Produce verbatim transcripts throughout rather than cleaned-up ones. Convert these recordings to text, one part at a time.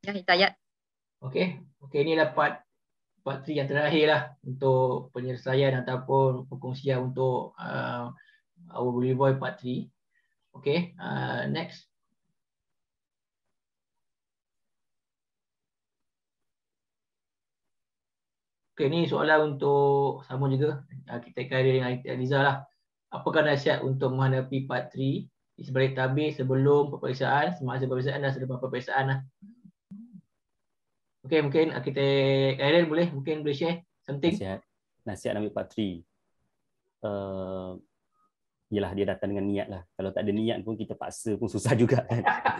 Ya, Hidayat. Okey. Okey, ini dapat part tiga yang terakhir lah untuk penyelesaian ataupun perkongsian untuk uh, our Bully Boy part tiga. Okey, uh, next. Okey, ni soalan untuk sama juga uh, kita kaitan dengan Aliza lah. Apakah nasihat untuk menghadapi part tiga di sebalik tabir sebelum peperiksaan, semasa peperiksaan dan selepas peperiksaan lah. Okey, mungkin uh, kita Karen boleh mungkin boleh share something. Nasihat, nasihat ambil part tiga. Uh, Yelah, dia datang dengan niat lah. Kalau tak ada niat pun kita paksa pun susah juga kan.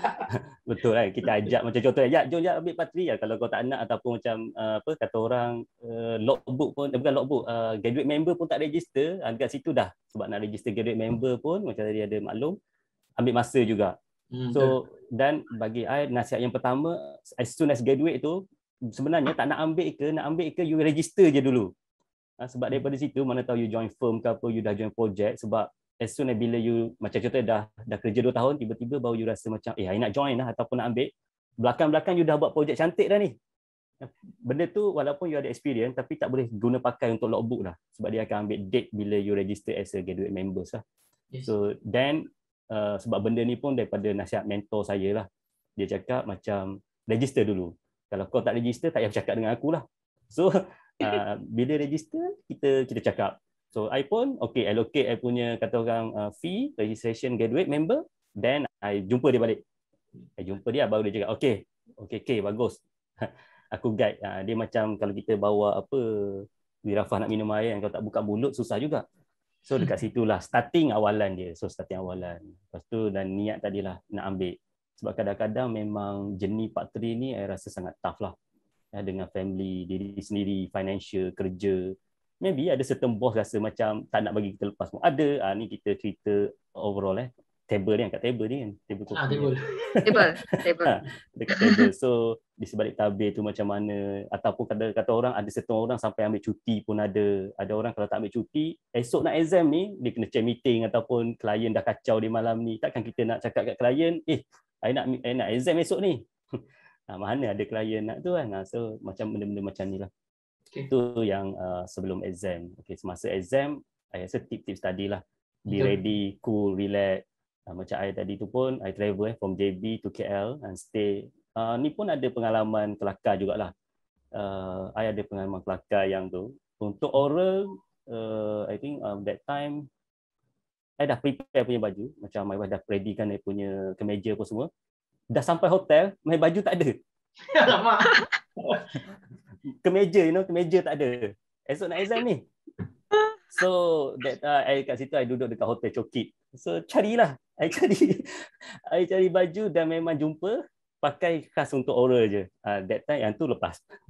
Betul kan? Kita ajak macam contohnya, ya jom ya ambil part tiga lah. Kalau kau tak nak ataupun macam uh, apa kata orang uh, logbook pun, eh, bukan logbook, uh, graduate member pun tak register, uh, dekat situ dah. Sebab nak register graduate member pun, macam tadi ada maklum, ambil masa juga. Hmm, so, betul. Dan bagi I, nasihat yang pertama, as soon as graduate tu, sebenarnya tak nak ambil ke, nak ambil ke, you register je dulu. Uh, sebab daripada situ, mana tahu you join firm ke apa, you dah join project, sebab as soon as bila you macam contoh dah dah kerja dua tahun, tiba-tiba baru you rasa macam eh I nak join lah ataupun nak ambil, belakang-belakang you dah buat projek cantik dah ni. Benda tu walaupun you ada experience tapi tak boleh guna pakai untuk logbook dah, sebab dia akan ambil date bila you register as a graduate members lah. Yes. So then uh, sebab benda ni pun daripada nasihat mentor saya lah, dia cakap macam register dulu. Kalau kau tak register, tak payah cakap dengan aku lah. So uh, bila register, kita kita cakap. So I pun okay, allocate I punya kata orang uh, fee registration graduate member, then I jumpa dia balik. I jumpa dia baru dia cakap okay, okay, okay, bagus. Aku guide. Uh, dia macam kalau kita bawa apa, wirafah nak minum air, kalau tak buka mulut susah juga. So dekat situlah starting awalan dia. So starting awalan. Lepas tu dan niat tadilah nak ambil. Sebab kadang-kadang memang jenis part tiga ni I rasa sangat tough lah. Ya, dengan family, diri sendiri, financial, kerja. Maybe ada certain boss rasa macam tak nak bagi kita lepas pun. Ada, ah, ni kita cerita overall eh. Table ni, angkat table ni kan. Table kopi. Ah, table. Table. Table. Ha, dekat table. So, di sebalik tabir tu macam mana. Ataupun kata, kata orang, ada certain orang sampai ambil cuti pun ada. Ada orang kalau tak ambil cuti, esok nak exam ni, dia kena chair meeting ataupun klien dah kacau di malam ni. Takkan kita nak cakap kat klien, eh, I nak, I nak exam esok ni. Ha, mana ada klien nak tu kan. Ha, so, macam benda-benda macam ni lah. Okay. Itu yang uh, sebelum exam. Okay, semasa exam, I rasa tip-tip tadi lah. Be okay. Ready, cool, relax. Uh, macam I tadi tu pun, I travel eh, from J B to K L and stay. Uh, ni pun ada pengalaman kelakar jugalah. Uh, I ada pengalaman kelakar yang tu. Untuk oral, uh, I think um, that time, I dah prepare punya baju. Macam my wife dah ready kan I punya kemeja pun semua. Dah sampai hotel, my baju tak ada. Alamak. Kemeja, you know, kemeja tak ada. Esok nak exam ni. So, that uh, I kat situ, I duduk dekat hotel Chokit. So, carilah. I cari I cari baju dan memang jumpa pakai khas untuk oral je. Uh, that time, yang tu lepas.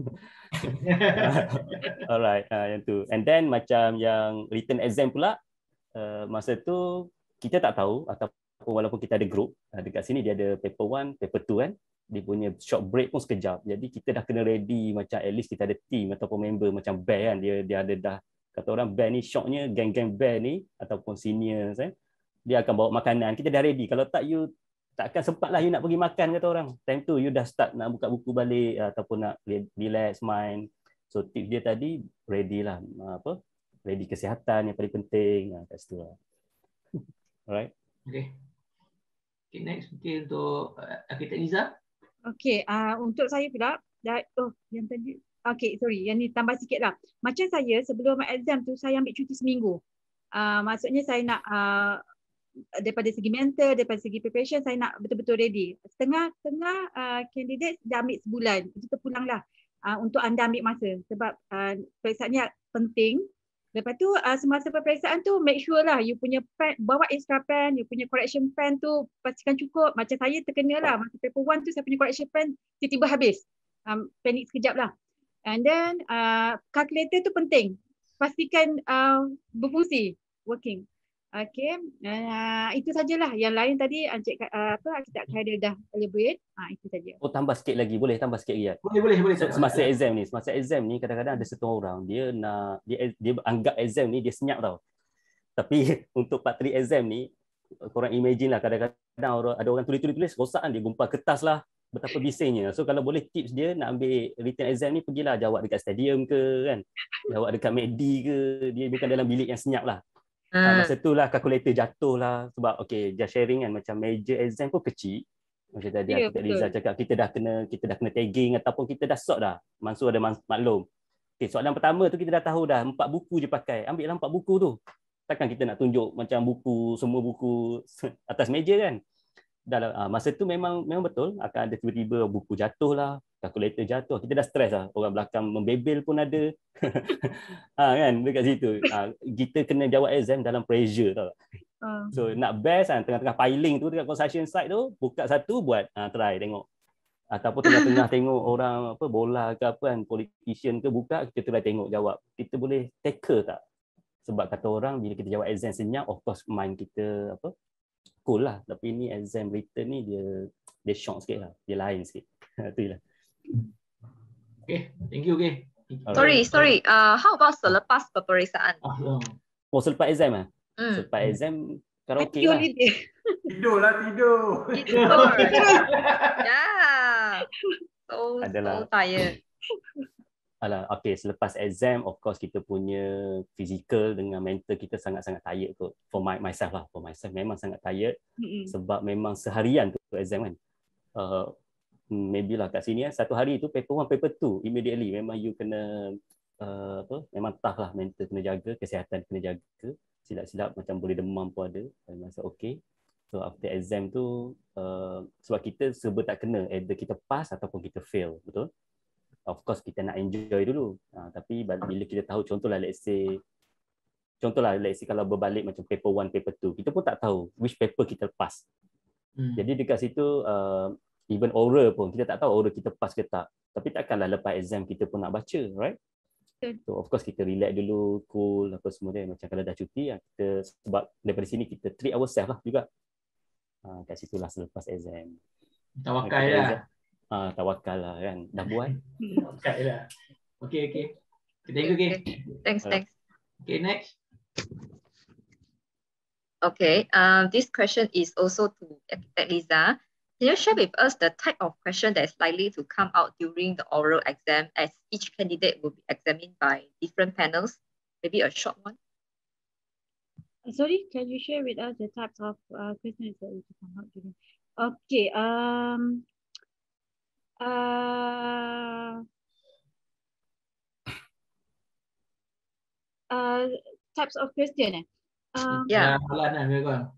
Alright, uh, yang tu. And then, macam yang written exam pula, uh, masa tu, kita tak tahu, ataupun walaupun kita ada group, uh, dekat sini dia ada paper one, paper two kan. Dia punya short break pun sekejap. Jadi kita dah kena ready macam at least kita ada team ataupun member macam band kan. Dia dia ada dah kata orang band ni shocknya geng-geng band ni ataupun seniors kan. Dia akan bawa makanan. Kita dah ready. Kalau tak you takkan sempat lah you nak pergi makan kata orang. Time tu you dah start nak buka buku balik ataupun nak relax mind. So tip dia tadi ready lah apa? Ready kesihatan yang paling penting. Ha, kat situ lah. Alright. Okay. Okay, next mungkin untuk uh, Arkitek Liza. Okey, uh, untuk saya pula, dah, oh yang tadi, okey sorry, yang ni tambah sikit lah. Macam saya sebelum exam tu, saya ambil cuti seminggu. Uh, maksudnya saya nak, uh, daripada segi mental, daripada segi preparation, saya nak betul-betul ready. Setengah-setengah uh, candidate dah ambil sebulan, itu terpulanglah uh, untuk anda ambil masa. Sebab uh, periksaan penting. Lepas tu uh, semasa peperiksaan tu make sure lah you punya pen, bawa extra pen, you punya correction pen tu pastikan cukup. Macam saya terkena lah masa paper one tu saya punya correction pen tiba-tiba habis. Um, panik sekejap lah. And then uh, calculator tu penting. Pastikan uh, berfungsi, working. Okay, uh, itu sajalah. Yang lain tadi Encik uh, apa Arkitek Khairil dah elaborate. Ah, itu saja. Oh, tambah sikit lagi. Boleh tambah sikit lagi. Boleh, boleh, boleh. Semasa exam ni, semasa exam ni kadang-kadang ada satu orang dia nak dia dia anggap exam ni dia senyap tau. Tapi untuk part tiga exam ni korang imagine lah kadang-kadang orang, ada orang tulis-tulis rosak kan, dia gumpal kertas lah, betapa bisingnya. So kalau boleh tips dia nak ambil written exam ni, pergilah jawab dekat stadium ke kan. Jawab dekat McD ke, dia bukan dalam bilik yang senyap lah. Uh, masa tu lah kalkulator jatuh lah. Sebab okay, just sharing kan, macam major exam pun kecil. Macam tadi yeah, Dr. Liza cakap, kita dah kena kita dah kena tagging ataupun kita dah sort dah. Mansur ada maklum. Okay, soalan pertama tu kita dah tahu dah, empat buku je pakai. Ambil lah empat buku tu. Takkan kita nak tunjuk macam buku, semua buku atas meja kan. Dalam uh, masa tu memang memang betul akan ada tiba-tiba buku jatuh lah, kalkulator jatuh. Kita dah stres lah. Orang belakang membebel pun ada. ha, kan dekat situ. Uh, kita kena jawab exam dalam pressure tau. Uh. So nak best kan, tengah-tengah piling tu dekat construction site tu, buka satu buat uh, try tengok. Ataupun tengah-tengah tengok orang apa bola ke apa kan, politician ke buka, kita try tengok jawab. Kita boleh tackle tak? Sebab kata orang bila kita jawab exam senyap, of course mind kita apa? Cool lah, tapi ni exam written ni dia dia shock sikit lah, dia lain sikit. Itu lah. Okay, thank you. Okay. Sorry, sorry. Uh, how about selepas peperiksaan? Oh, selepas exam ah? Hmm. Selepas exam karaoke lah. Tidur lah, tidur. Tidur. Yeah. So, Adalah. so tired. Alah, okay, selepas exam, of course kita punya physical dengan mental kita sangat-sangat tired kot. For my, myself lah, for myself memang sangat tired. Mm-hmm. Sebab memang seharian tu exam kan. Uh, maybe lah kat sini kan, satu hari tu paper one, paper two, immediately memang you kena, uh, apa, memang tough lah, mental kena jaga, kesihatan kena jaga. Silap-silap macam boleh demam pun ada, masa okay. So after exam tu, uh, sebab kita serba tak kena, either kita pass ataupun kita fail, betul? Of course kita nak enjoy dulu. Ha, tapi bila kita tahu, contohlah let's say, contohlah let's say kalau berbalik macam paper one, paper two, kita pun tak tahu which paper kita pass. Hmm. Jadi dekat situ, uh, even oral pun, kita tak tahu oral kita pass ke tak. Tapi takkanlah lepas exam kita pun nak baca, right? So of course kita relax dulu, cool, apa semua dia. Macam kalau dah cuti, kita, sebab daripada sini kita treat ourselves lah juga. Ha, kat situlah selepas exam. Tawakal lah. Ah, tawakal lah kan, dah buat. Tawakal lah. Okay, okay. Thank you, okay. Thanks, thanks. Okay, next. Okay, um, this question is also to Architect Liza. Can you share with us the type of question that is likely to come out during the oral exam, as each candidate will be examined by different panels? Maybe a short one. Sorry, can you share with us the types of uh, questions that will come out during? Okay, um, Uh, uh, types of question eh? Uh, yeah. Uh,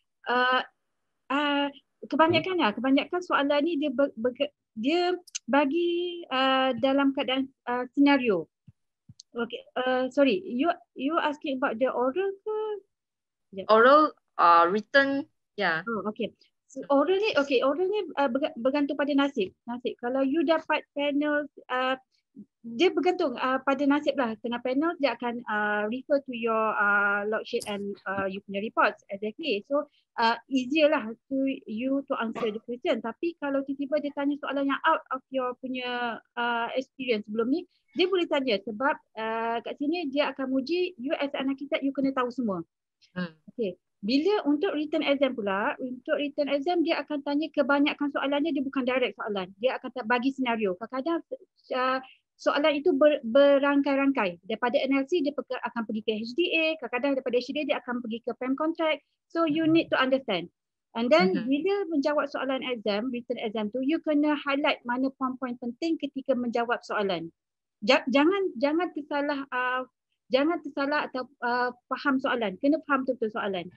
uh, kebanyakan lah, kebanyakan soalan ni dia ber, ber, dia bagi uh, dalam keadaan uh, senario. Okay, uh, sorry, you you asking about the oral ke? Yeah. Oral, uh, written, yeah. Oh, okay. Oral ni, okay, oral ni uh, bergantung pada nasib. Nasib. Kalau you dapat panel, uh, dia bergantung uh, pada nasib lah. Tengah panel, dia akan uh, refer to your uh, log sheet and uh, you punya reports. Exactly. So, uh, easier lah to you to answer the question. Tapi kalau tiba-tiba dia tanya soalan yang out of your punya uh, experience sebelum ni, dia boleh tanya sebab uh, kat sini dia akan uji you as an architect, you kena tahu semua. Hmm. Okay. Bila untuk written exam pula, untuk written exam dia akan tanya kebanyakan soalannya dia bukan direct soalan. Dia akan bagi senario. Kadang-kadang uh, soalan itu ber, berangkai-rangkai. Daripada N L C dia akan pergi ke H D A, kadang-kadang daripada H D A dia akan pergi ke P E M contract. So you need to understand. And then mm-hmm. bila menjawab soalan exam, written exam tu, you kena highlight mana poin-poin penting ketika menjawab soalan. Jangan jangan tersalah uh, jangan tersalah atau uh, faham soalan. Kena faham betul-betul soalan.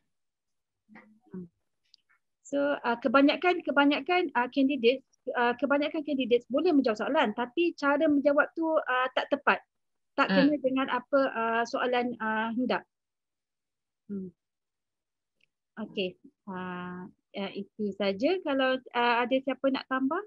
So uh, kebanyakan kebanyakan uh, candidates uh, kebanyakan candidates boleh menjawab soalan, tapi cara menjawab tu uh, tak tepat, tak kena hmm. dengan apa uh, soalan uh, hendak. Hmm. Okey, uh, uh, itu saja. Kalau uh, ada siapa nak tambah?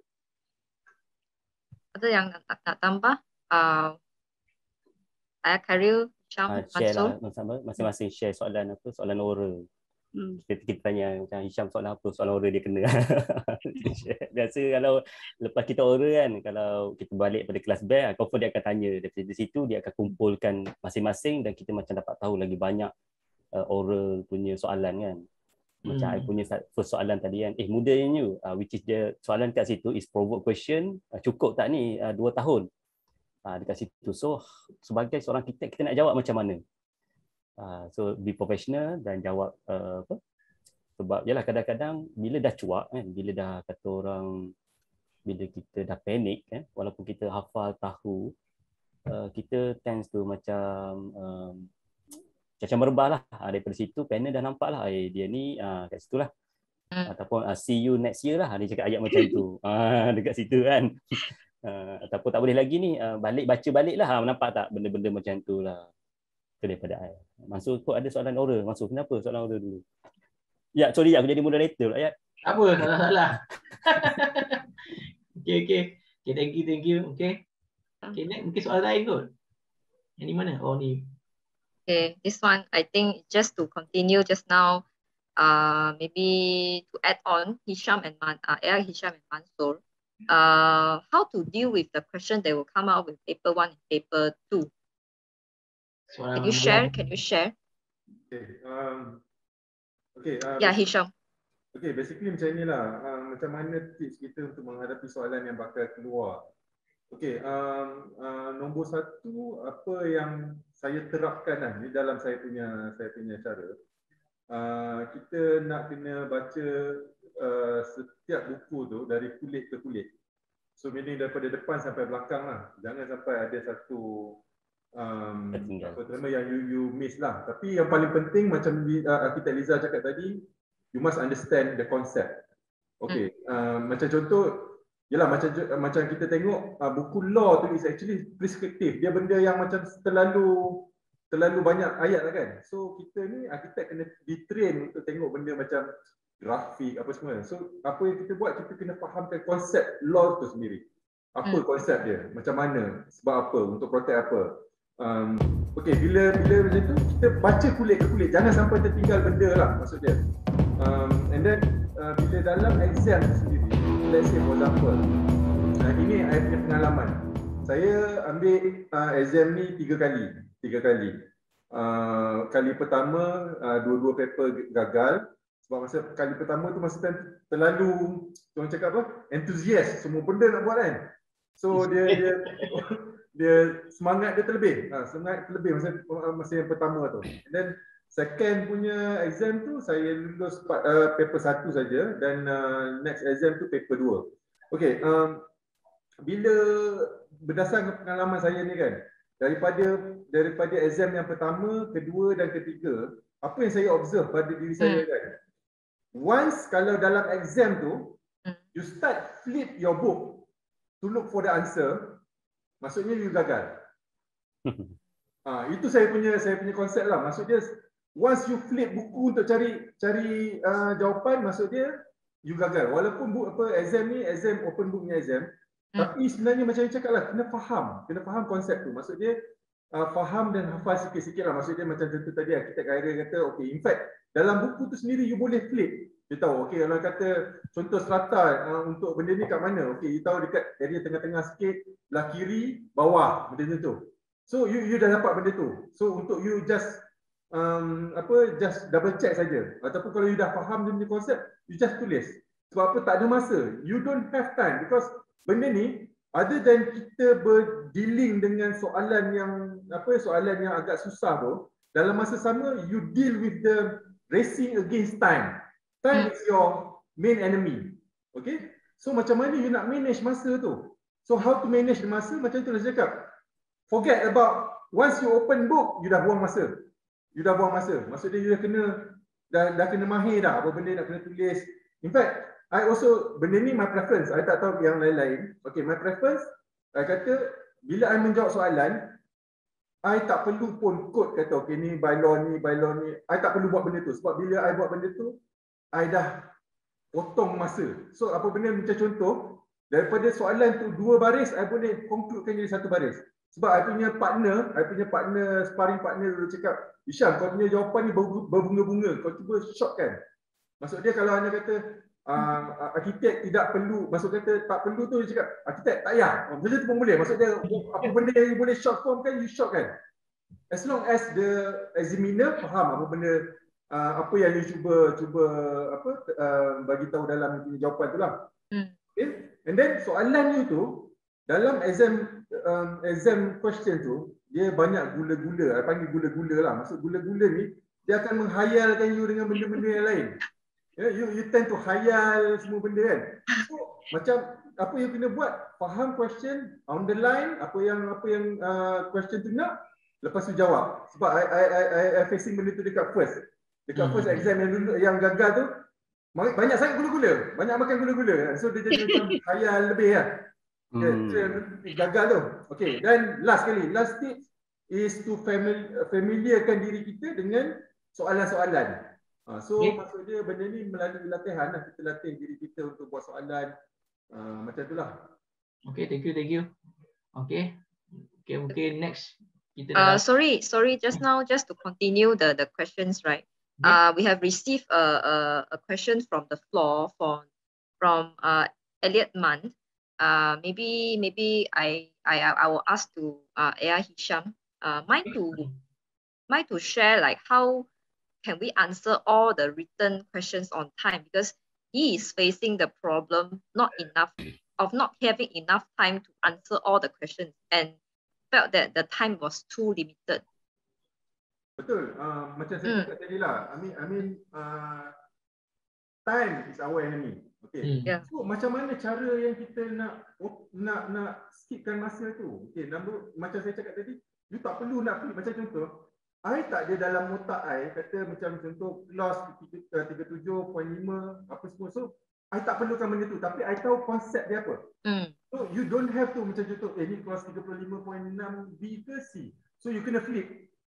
Ada yang nak, nak tambah? Uh, Ayah Karil, Syam, uh, share lah, masing-masing share soalan apa, soalan oral. Hmm. Kita, kita tanya macam Hisham soalan apa, soalan oral dia kena. Biasa kalau lepas kita oral kan, kalau kita balik pada kelas back, confirm dia akan tanya. Dari situ dia akan kumpulkan masing-masing dan kita macam dapat tahu lagi banyak uh, oral punya soalan kan. Macam Hmm. I punya sa- first soalan tadi kan, eh mudanya uh, which is the soalan kat situ is provoke question, uh, cukup tak ni uh, dua tahun uh, dekat situ. So sebagai seorang arkitek kita nak jawab macam mana? Uh, so be professional dan jawab uh, apa? Sebab yalah kadang-kadang bila dah cuak kan, bila dah kata orang, bila kita dah panik kan, walaupun kita hafal tahu, uh, kita tends to macam um, macam merebah lah. Ha, daripada situ panel dah nampak lah, eh, dia ni uh, kat situ lah. Hmm. Ataupun uh, see you next year lah, dia cakap ayat macam tu. Uh, dekat situ kan. Uh, ataupun tak boleh lagi ni, uh, balik baca balik lah. Ha, nampak tak benda-benda macam tu lah. Itu daripada I. Maksud kau ada soalan oral. Maksud kenapa soalan oral dulu? Ya, sorry aku jadi moderator pula Ayat. Apa, salah-salah. Okay, okay. Okay, thank you, thank you. Okay. Okay, next. Mungkin soalan lain kot. Yang ni mana? Oh, ni. Okay, this one I think just to continue just now, uh, maybe to add on Hisham and Man, uh, A I Hisham and Mansur, uh, how to deal with the question that will come out with paper one and paper two. Soalan Can you share? malam. Can you share? Okay. Um, okay. Uh, Yeah, Hisham. Okay, basically macam inilah. Uh, macam mana tips kita untuk menghadapi soalan yang bakal keluar. Okay, um, uh, nombor satu, apa yang saya terapkan lah di dalam saya punya saya punya cara. Uh, kita nak kena baca uh, setiap buku tu dari kulit ke kulit. So meaning daripada depan sampai belakang lah. Jangan sampai ada satu um, apa terma yang you, you miss lah. Tapi yang paling penting macam uh, arkitek Liza cakap tadi, you must understand the concept. Okay, uh, macam contoh, yalah macam macam kita tengok uh, buku law tu is actually prescriptive. Dia benda yang macam terlalu terlalu banyak ayat lah kan. So kita ni arkitek kena di-train untuk tengok benda macam grafik apa semua. So apa yang kita buat, kita kena fahamkan konsep law tu sendiri. Apa Hmm. konsep dia? Macam mana? Sebab apa? Untuk protect apa? Um, okay, bila bila macam tu kita baca kulit ke kulit. Jangan sampai tertinggal benda lah maksud dia. Um, and then uh, bila dalam exam tu sendiri, let's say for example, uh, ini saya punya pengalaman. Saya ambil uh, exam ni tiga kali, tiga kali. Uh, kali pertama uh, dua-dua paper gagal sebab masa kali pertama tu masa terlalu, orang cakap apa, enthusiast, semua benda nak buat kan. So dia dia dia semangat dia terlebih, uh, semangat terlebih masa masa yang pertama tu. And then second punya exam tu saya lulus uh, paper satu saja dan uh, next exam tu paper dua. Okay, um, bila berdasarkan pengalaman saya ni kan, daripada daripada exam yang pertama, kedua dan ketiga, apa yang saya observe pada diri saya kan, once kalau dalam exam tu you start flip your book to look for the answer, maksudnya you gagal. Ah, itu saya punya saya punya konsep lah. Maksud dia once you flip buku untuk cari cari uh, jawapan, maksud dia you gagal. Walaupun buku apa exam ni exam open book ni exam, hmm. tapi sebenarnya macam yang cakap lah, kena faham, kena faham konsep tu. Maksud dia uh, faham dan hafal sikit-sikit lah. Maksud dia macam contoh tadi arkitek Khairil kata, okay, in fact dalam buku tu sendiri you boleh flip. Dia tahu, okay, kalau kata contoh strata uh, untuk benda ni kat mana, okay, you tahu dekat area tengah-tengah sikit, belah kiri, bawah, benda tu. So you you dah dapat benda tu. So untuk you just Um, apa just double check saja, ataupun kalau you dah faham dia punya konsep, you just tulis. Sebab apa? Tak ada masa, you don't have time, because benda ni other than kita berdealing dengan soalan yang apa soalan yang agak susah tu, dalam masa sama you deal with the racing against time. Time is your main enemy. Okay, so macam mana you nak manage masa tu? So how to manage the masa? Macam tu lah saya cakap, forget about once you open book, you dah buang masa. You dah buang masa. Maksud dia you dah kena dah, dah kena mahir dah apa benda nak kena tulis. In fact, I also benda ni my preference. I tak tahu yang lain-lain. Okay, my preference, I kata bila I menjawab soalan, I tak perlu pun kod kata okay ni by law ni, by law ni. I tak perlu buat benda tu sebab bila I buat benda tu, I dah potong masa. So apa benda macam contoh, daripada soalan tu dua baris, I boleh concludekan jadi satu baris. Sebab I punya partner, I punya partner, sparring partner dulu cakap, Hisham, kau punya jawapan ni berbunga-bunga, kau cuba shortkan. Maksud dia kalau anda kata uh, arkitek tidak perlu, maksud kata tak perlu tu, dia cakap arkitek tak payah. Macam tu pun boleh. Maksud dia apa benda yang you boleh short form kan, you short kan. As long as the examiner faham apa benda uh, apa yang you cuba cuba apa uh, bagi tahu dalam jawapan tu lah. Hmm. Okay? And then soalan you tu dalam exam um, exam question tu dia banyak gula-gula, saya panggil gula-gula lah. Maksud gula-gula ni dia akan menghayalkan you dengan benda-benda yang lain. Yeah, you you tend to hayal semua benda kan. So macam apa you kena buat, faham question, on the line apa yang apa yang uh, question tu nak, lepas tu jawab. Sebab I I I, I facing benda tu dekat first. Dekat Hmm. first exam yang dulu yang gagal tu banyak sangat gula-gula, banyak makan gula-gula. So dia jadi macam khayal lebih lah. Okay, Hmm. itu yang gagal tu. Okay, dan last kali, last tips is to famili familiarkan diri kita dengan soalan-soalan. Uh, so Okay. maksud dia benda ni melalui latihan lah, kita latih diri kita untuk buat soalan uh, macam tu lah. Okay, thank you, thank you. Okay, okay, mungkin next kita Uh, dah. sorry, sorry. Just now, just to continue the the questions, right? Okay. Uh, we have received a a, a question from the floor from from uh Elliot Mann. Uh, maybe maybe I I I will ask to uh A I Hisham. Uh, mind to mind to share like how can we answer all the written questions on time, because he is facing the problem not enough of not having enough time to answer all the questions and felt that the time was too limited. Betul, uh, macam saya Hmm. cakap tadi lah. I mean, I mean uh, time is our enemy. Okay. Hmm. Yeah. So macam mana cara yang kita nak nak nak skipkan masa tu? Okay, number, macam saya cakap tadi, you tak perlu nak flip. Macam contoh, I tak ada dalam otak I kata macam contoh clause tiga puluh tujuh perpuluhan lima apa semua. So I tak perlukan benda tu, tapi I tahu konsep dia apa. Mm. So you don't have to macam contoh, eh ni clause tiga puluh lima perpuluhan enam B ke C. So you kena flip.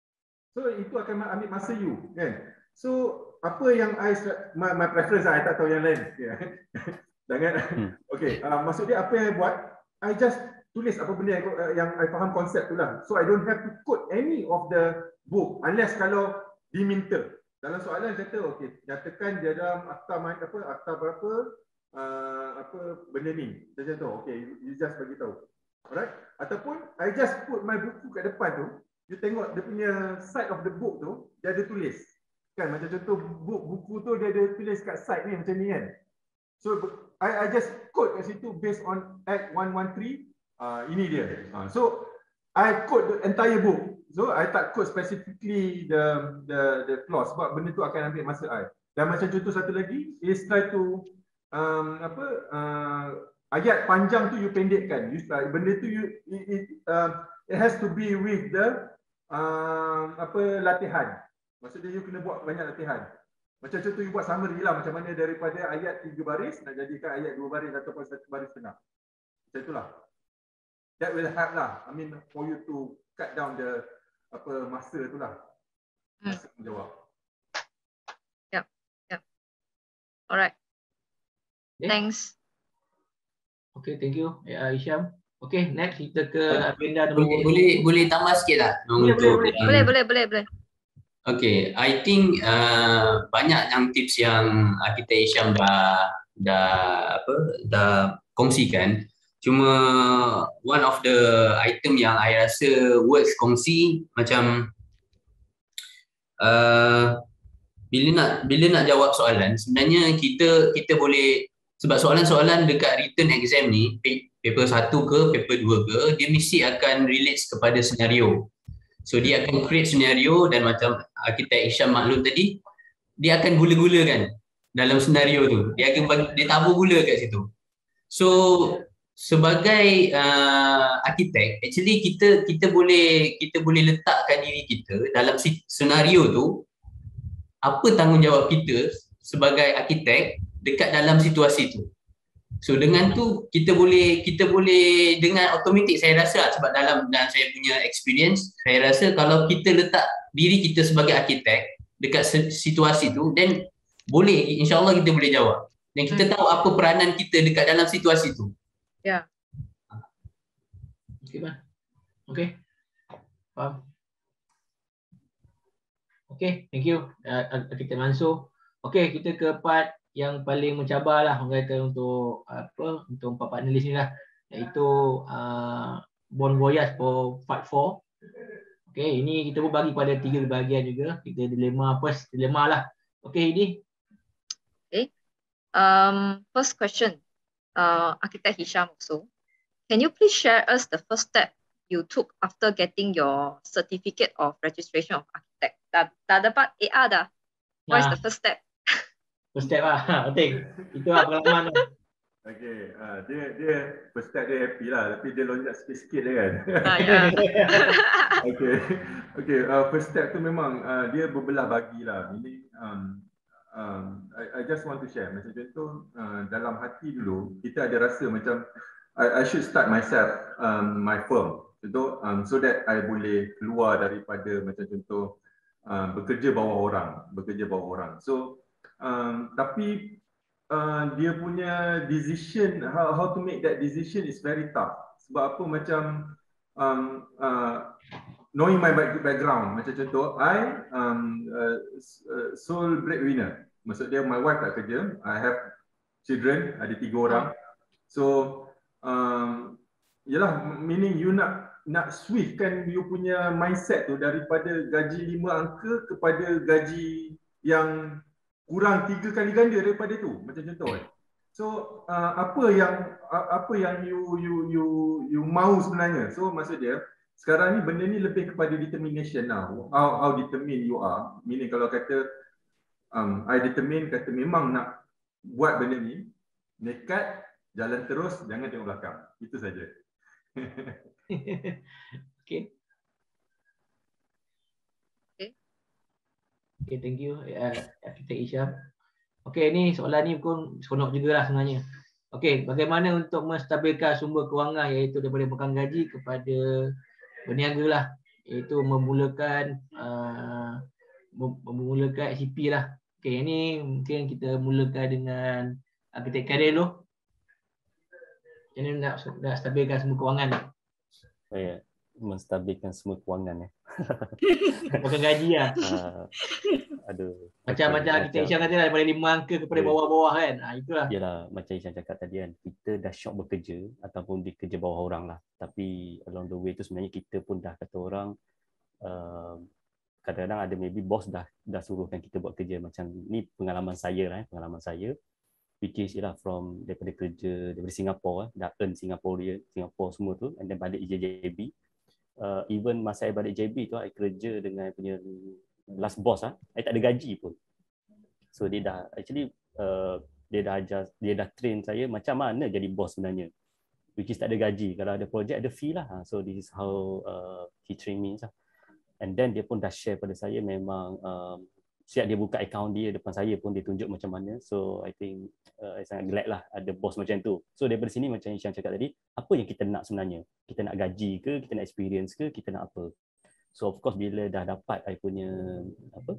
So itu akan ambil masa you, kan? So apa yang I my, my preference lah, I tak tahu yang lain. Yeah. Jangan. Hmm. Okay, uh, maksud dia apa yang I buat, I just tulis apa benda yang, uh, yang I faham konsep tu lah. So I don't have to quote any of the book unless kalau diminta. Dalam soalan kata okey, nyatakan dia dalam akta main apa, akta berapa uh, apa benda ni. Macam tu. Okey, you, you just bagi tahu. Alright? Ataupun I just put my buku kat depan tu, you tengok dia punya side of the book tu, dia ada tulis. Kan macam contoh book buku tu dia ada tulis kat side ni macam ni kan. So I I just quote kat situ based on Act one thirteen, uh, ini dia. Uh, so I quote the entire book. So I tak quote specifically the the the clause sebab benda tu akan ambil masa I. Dan macam contoh satu lagi is try to um, apa uh, ayat panjang tu you pendekkan. You start, benda tu you it, it, uh, it has to be with the uh, apa latihan. Maksudnya you kena buat banyak latihan. Macam contoh you buat summary lah macam mana daripada ayat tiga baris nak jadikan ayat dua baris ataupun satu baris setengah. Macam itulah. That will help lah. I mean for you to cut down the apa masa tu lah. Masa hmm. menjawab. Yep. Yep. Alright. Okay. Thanks. Okay, thank you. Uh, Hisham. Okay, next kita ke agenda Boleh, boleh boleh tambah sikit tak? Boleh, Untuk boleh, yang- Boleh, boleh, boleh, boleh. Okay, I think uh, banyak yang tips yang arkitek Hisham dah dah apa dah kongsikan. Cuma one of the item yang I rasa worth kongsi macam uh, bila nak bila nak jawab soalan sebenarnya kita kita boleh, sebab soalan-soalan dekat written exam ni paper satu ke paper dua ke dia mesti akan relate kepada senario. So dia akan create senario dan macam arkitek Hisham maklum tadi, dia akan gula-gulakan dalam senario tu. Dia akan bagi, dia tabur gula kat situ. So sebagai uh, arkitek, actually kita kita boleh kita boleh letakkan diri kita dalam senario tu, apa tanggungjawab kita sebagai arkitek dekat dalam situasi tu. So dengan tu kita boleh kita boleh dengan automatik saya rasa sebab dalam dan saya punya experience, saya rasa kalau kita letak diri kita sebagai arkitek dekat situasi tu, then boleh insya-Allah kita boleh jawab. Dan kita tahu apa peranan kita dekat dalam situasi tu. Ya. Okay, bang. Okay. Faham. Okay, thank you uh, arkitek Mansur. Okay, kita ke part yang paling mencabar lah orang kata untuk apa untuk empat panelis ni lah, iaitu uh, Bon Voyage for Part four. Okay, ini kita pun bagi pada tiga bahagian juga. Kita dilema, first dilema lah. Okay, ini. Okay. Um, first question, uh, Architect Hisham also. Can you please share us the first step you took after getting your certificate of registration of architect? Dah, dah dapat A R dah. What is the first step? First step lah, penting. Itu lah pengalaman tu. Okay, uh, dia dia first step dia happy lah, tapi dia loncat sikit-sikit dia kan. Ah, yeah. Okay, okay. Uh, first step tu memang uh, dia berbelah bagi lah. Ini um, um, I, I just want to share. Macam contoh uh, dalam hati dulu kita ada rasa macam I, I should start myself, um, my firm. Contoh, um, so that I boleh keluar daripada macam contoh uh, bekerja bawah orang, bekerja bawah orang. So um, tapi Uh, dia punya decision, how, how to make that decision is very tough. Sebab apa, macam um, uh, knowing my background, macam contoh I um, uh, sole breadwinner. Maksud dia my wife tak kerja, I have children, ada tiga orang. So um, yalah, meaning you nak nak swiftkan you punya mindset tu daripada gaji lima angka kepada gaji yang kurang tiga kali ganda daripada tu, macam contoh. So uh, apa yang uh, apa yang you you you you mahu sebenarnya. So maksud dia sekarang ni benda ni lebih kepada determination lah. How how determined you are. Meaning kalau kata um, I determine, kata memang nak buat benda ni, nekat, jalan terus, jangan tengok belakang. Itu saja. Okay. Okay, thank you, uh, Architect Hisham. Okay, ni soalan ni pun seronok jugalah sebenarnya. Okay, bagaimana untuk menstabilkan sumber kewangan iaitu daripada pegang gaji kepada berniaga lah, iaitu memulakan uh, memulakan S C P lah. Okay, ini mungkin kita mulakan dengan Architect Khairil dulu. Macam mana nak, nak stabilkan sumber kewangan ni? Saya menstabilkan semua kewangan ya. Bukan gaji lah. Uh, aduh. Macam-macam okay, kita Isyam kata lah, daripada lima angka kepada bawah-bawah kan. Ha, itulah. Yalah, macam Isyam cakap tadi kan, kita dah syok bekerja ataupun dikerja bawah orang lah. Tapi along the way tu sebenarnya kita pun dah kata orang, uh, kadang-kadang ada maybe bos dah dah suruhkan kita buat kerja. Macam ni pengalaman saya lah, eh, pengalaman saya. Which is ialah from daripada kerja daripada Singapura, eh, dah earn Singaporean, Singapore semua tu, and then balik J J B. Uh, even masa saya balik J B tu, saya kerja dengan punya last boss ah, saya tak ada gaji pun. So dia dah actually uh, dia dah ajar, dia dah train saya macam mana jadi boss sebenarnya. Which is tak ada gaji, kalau ada projek ada fee lah. So this is how uh, he train me lah. And then dia pun dah share pada saya memang um, siap dia buka account dia depan saya pun dia tunjuk macam mana. So I think uh, I sangat glad lah ada bos macam tu. So daripada sini macam Isyam cakap tadi, apa yang kita nak sebenarnya? Kita nak gaji ke, kita nak experience ke, kita nak apa? So of course bila dah dapat I punya apa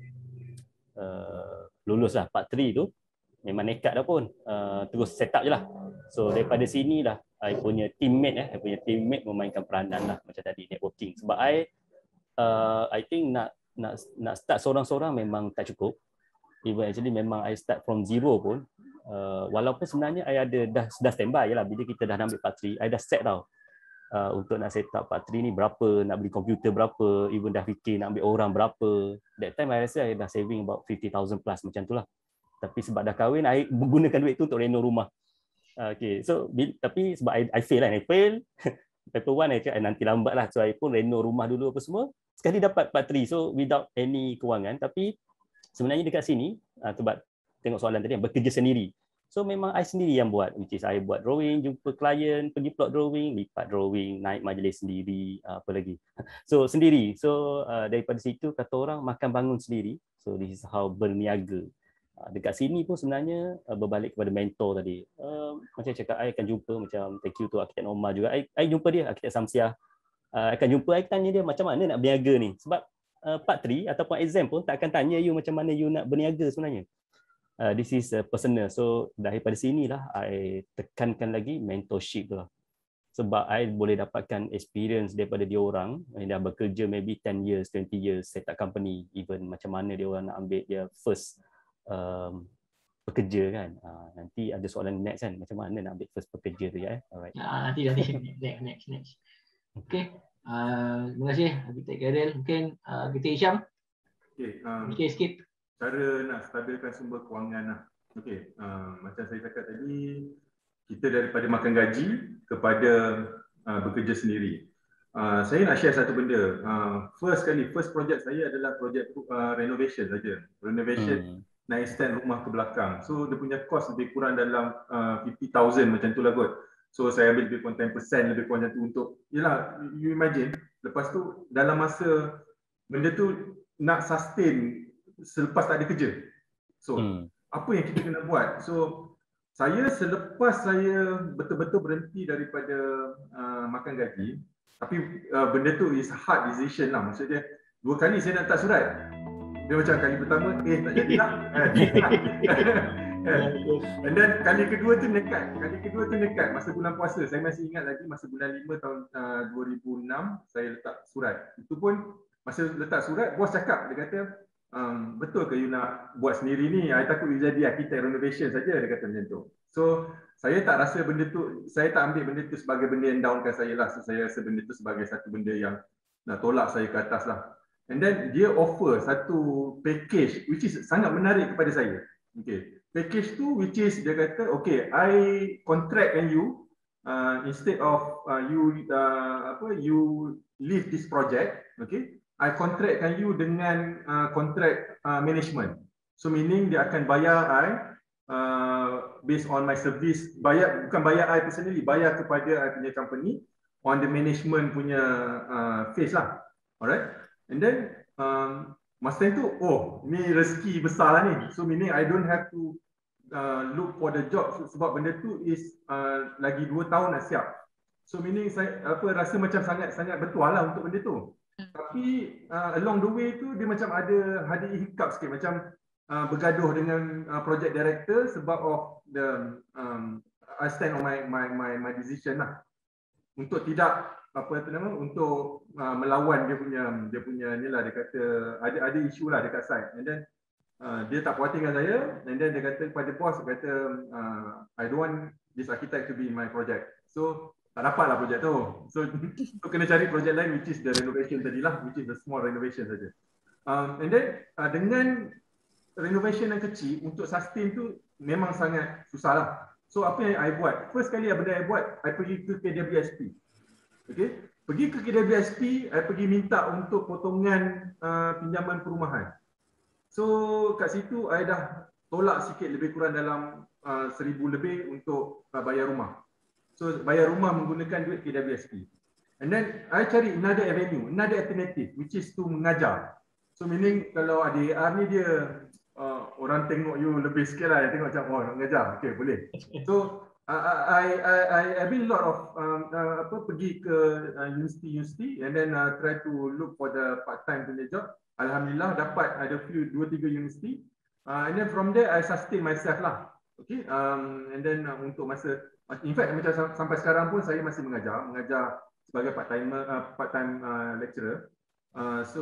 uh, lulus lah part tiga tu, memang nekat dah pun, uh, terus set up je lah. So daripada sini lah I punya teammate eh, I punya teammate memainkan peranan lah macam tadi, networking. Sebab I uh, I think nak nak nak start seorang-seorang memang tak cukup. Even actually memang I start from zero pun, uh, walaupun sebenarnya I ada dah dah standby je lah. Bila kita dah ambil part tiga, I dah set tau uh, untuk nak set up part tiga ni berapa, nak beli komputer berapa, even dah fikir nak ambil orang berapa. That time I rasa I dah saving about fifty thousand plus macam tu lah. Tapi sebab dah kahwin, I menggunakan duit tu untuk reno rumah. Uh, okay, so tapi sebab I, I fail lah, I fail paper one I cakap nanti lambat lah. So I pun reno rumah dulu apa semua. Sekali dapat part tiga, so without any kewangan. Tapi sebenarnya dekat sini, uh, sebab tengok soalan tadi, bekerja sendiri. So memang I sendiri yang buat, which is I buat drawing, jumpa klien, pergi plot drawing, lipat drawing, naik majlis sendiri, uh, apa lagi. So sendiri. So uh, daripada situ kata orang makan bangun sendiri. So this is how berniaga. Uh, dekat sini pun sebenarnya uh, berbalik kepada mentor tadi. Uh, macam cakap, I akan jumpa macam thank you to Architect Omar juga. I, I jumpa dia, Architect Samsiah. Uh, akan jumpa, I tanya dia macam mana nak berniaga ni. Sebab uh, part tiga ataupun exam pun tak akan tanya you macam mana you nak berniaga sebenarnya. Uh, this is uh, personal. So daripada sinilah I tekankan lagi mentorship tu lah. Sebab I boleh dapatkan experience daripada dia orang yang dah bekerja maybe ten years, twenty years, set up company. Even macam mana dia orang nak ambil dia first um, pekerja kan. Uh, nanti ada soalan next kan, macam mana nak ambil first pekerja tu ya. Eh? Alright. Ah, nanti nanti next next next. Okey. Uh, terima kasih Architect Khairil. Mungkin uh, Architect Hisham. Okey, um, okay, sikit. cara nak stabilkan sumber kewangan lah. Okey, uh, macam saya cakap tadi, kita daripada makan gaji kepada uh, bekerja sendiri. Uh, saya nak share satu benda. Uh, first kali, first project saya adalah projek uh, renovation saja. Renovation hmm. nak extend rumah ke belakang. So dia punya cost lebih kurang dalam uh, fifty thousand macam tu lah kot. So saya ambil lebih kurang ten percent lebih kurang macam tu untuk, yelah, you imagine, lepas tu dalam masa benda tu nak sustain selepas tak ada kerja. So hmm. apa yang kita kena buat? So saya selepas saya betul-betul berhenti daripada uh, makan gaji, tapi uh, benda tu is hard decision lah. Maksudnya dua kali saya nak letak surat. Dia macam kali pertama, eh tak jadi lah. And then kali kedua tu nekat. Kali kedua tu nekat masa bulan puasa. Saya masih ingat lagi masa bulan lima tahun uh, dua ribu enam saya letak surat. Itu pun masa letak surat, bos cakap, dia kata, um, betul ke you nak buat sendiri ni? I takut you jadi architect renovation saja, dia kata macam tu. So saya tak rasa benda tu, saya tak ambil benda tu sebagai benda yang downkan saya lah. So, saya rasa benda tu sebagai satu benda yang nak tolak saya ke atas lah. And then dia offer satu package which is sangat menarik kepada saya. Okay. Package tu which is dia kata, okay, I contract and you uh, instead of uh, you uh, apa you leave this project, okay, I contractkan you dengan uh, contract uh, management. So meaning dia akan bayar I uh, based on my service, bayar bukan bayar I personally, bayar kepada I punya company on the management punya uh, phase lah. Alright. And then um, masa itu, oh, ni rezeki besar lah ni. So meaning I don't have to uh, look for the job sebab benda tu is uh, lagi dua tahun nak siap. So meaning saya apa rasa macam sangat-sangat bertuah lah untuk benda tu. Tapi uh, along the way tu dia macam ada ada hiccup sikit, macam uh, bergaduh dengan uh, project director sebab of the um, I stand on my my my my decision lah. Untuk tidak apa itu nama untuk uh, melawan dia punya dia punya inilah, dia kata ada ada isu lah dekat site, and then uh, dia tak puas hati dengan saya, and then dia kata kepada bos, dia kata uh, I don't want this architect to be in my project. So tak dapat lah projek tu. So, so kena cari projek lain which is the renovation tadilah, which is the small renovation saja. Um, and then uh, dengan renovation yang kecil untuk sustain tu memang sangat susah lah. So apa yang I buat? First kali benda I buat, I pergi ke K W S P. Okay, pergi ke K W S P, I pergi minta untuk potongan uh, pinjaman perumahan. So kat situ I dah tolak sikit, lebih kurang dalam uh, seribu lebih untuk uh, bayar rumah. So bayar rumah menggunakan duit K W S P. And then I cari another avenue, another alternative which is to mengajar. So meaning kalau A D R ni dia uh, orang tengok you lebih sikit lah, tengok macam oh nak mengajar, okay boleh. So uh, I I I I been a lot of um, uh, apa pergi ke uh, university-university and then uh, try to look for the part time punya job. Alhamdulillah dapat ada few dua tiga university. Uh, and then from there I sustain myself lah. Okay, um, and then uh, untuk masa, in fact macam sampai sekarang pun saya masih mengajar, mengajar sebagai part timer, uh, part time uh, lecturer. Uh, so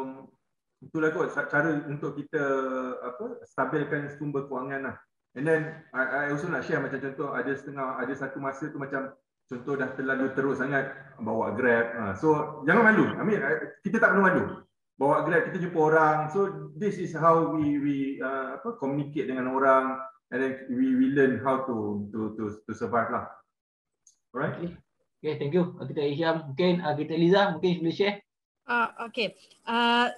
itulah kot cara untuk kita apa stabilkan sumber kewangan lah. And then I, I also nak share macam contoh ada setengah ada satu masa tu macam contoh dah terlalu teruk sangat bawa Grab. Uh, so jangan malu. I mean kita tak perlu malu. Bawa Grab, kita jumpa orang. So this is how we we uh, apa communicate dengan orang. And then we we learn how to to to to survive lah. Alright. Okay, okay, thank you. Kita Hisham, mungkin uh, kita Liza mungkin boleh share. Ah uh, okey. Uh,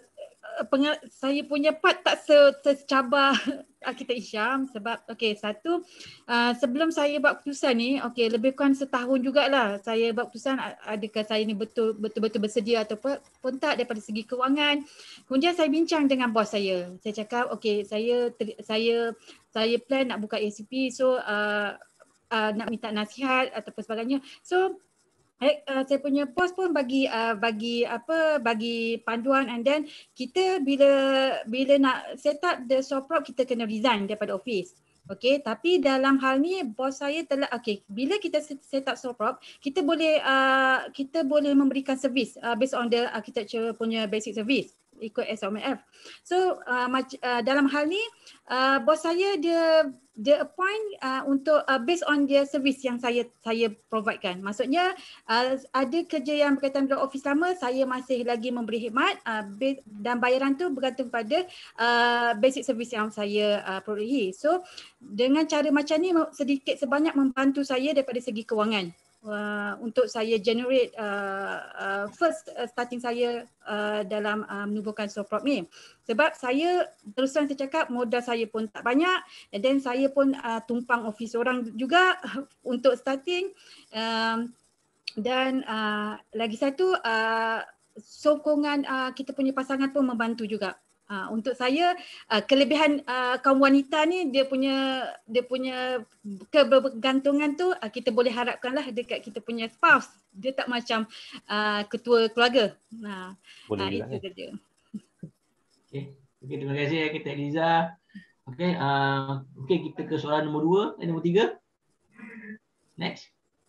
saya punya part tak se secabar kita Hisham sebab okey satu uh, sebelum saya buat keputusan ni okey lebih kurang setahun jugalah saya buat keputusan adakah saya ni betul betul-betul bersedia ataupun tak daripada segi kewangan. Kemudian saya bincang dengan bos saya. Saya cakap okey saya saya saya plan nak buka A C P, so uh, uh, nak minta nasihat ataupun sebagainya. So Eh, uh, saya punya bos pun bagi uh, bagi apa bagi panduan, and then kita bila bila nak set up the shop prop kita kena resign daripada office. Okey, tapi dalam hal ni bos saya telah okey bila kita set up shop prop kita boleh uh, kita boleh memberikan servis uh, based on the architecture punya basic service. ikut S M F. So uh, uh, dalam hal ni uh, bos saya dia dia appoint uh, untuk uh, based on dia servis yang saya saya providekan. Maksudnya uh, ada kerja yang berkaitan dengan office lama, saya masih lagi memberi khidmat uh, dan bayaran tu bergantung pada uh, basic service yang saya uh, perolehi. So dengan cara macam ni sedikit sebanyak membantu saya daripada segi kewangan. Uh, untuk saya generate uh, uh, first uh, starting saya uh, dalam uh, menubuhkan Soprop ni. Sebab saya terus terang tercakap modal saya pun tak banyak, and then saya pun uh, tumpang office orang juga untuk starting, um, dan uh, lagi satu uh, sokongan uh, kita punya pasangan pun membantu juga. Uh, untuk saya uh, kelebihan uh, kaum wanita ni dia punya dia punya kebergantungan tu uh, kita boleh harapkanlah dekat kita punya spouse. Dia tak macam uh, ketua keluarga. Nah, uh, itu eh. saja. Okey, okay, terima kasih ya Kak Liza. Okey, uh, okey kita ke soalan nombor dua dan nombor tiga. Next.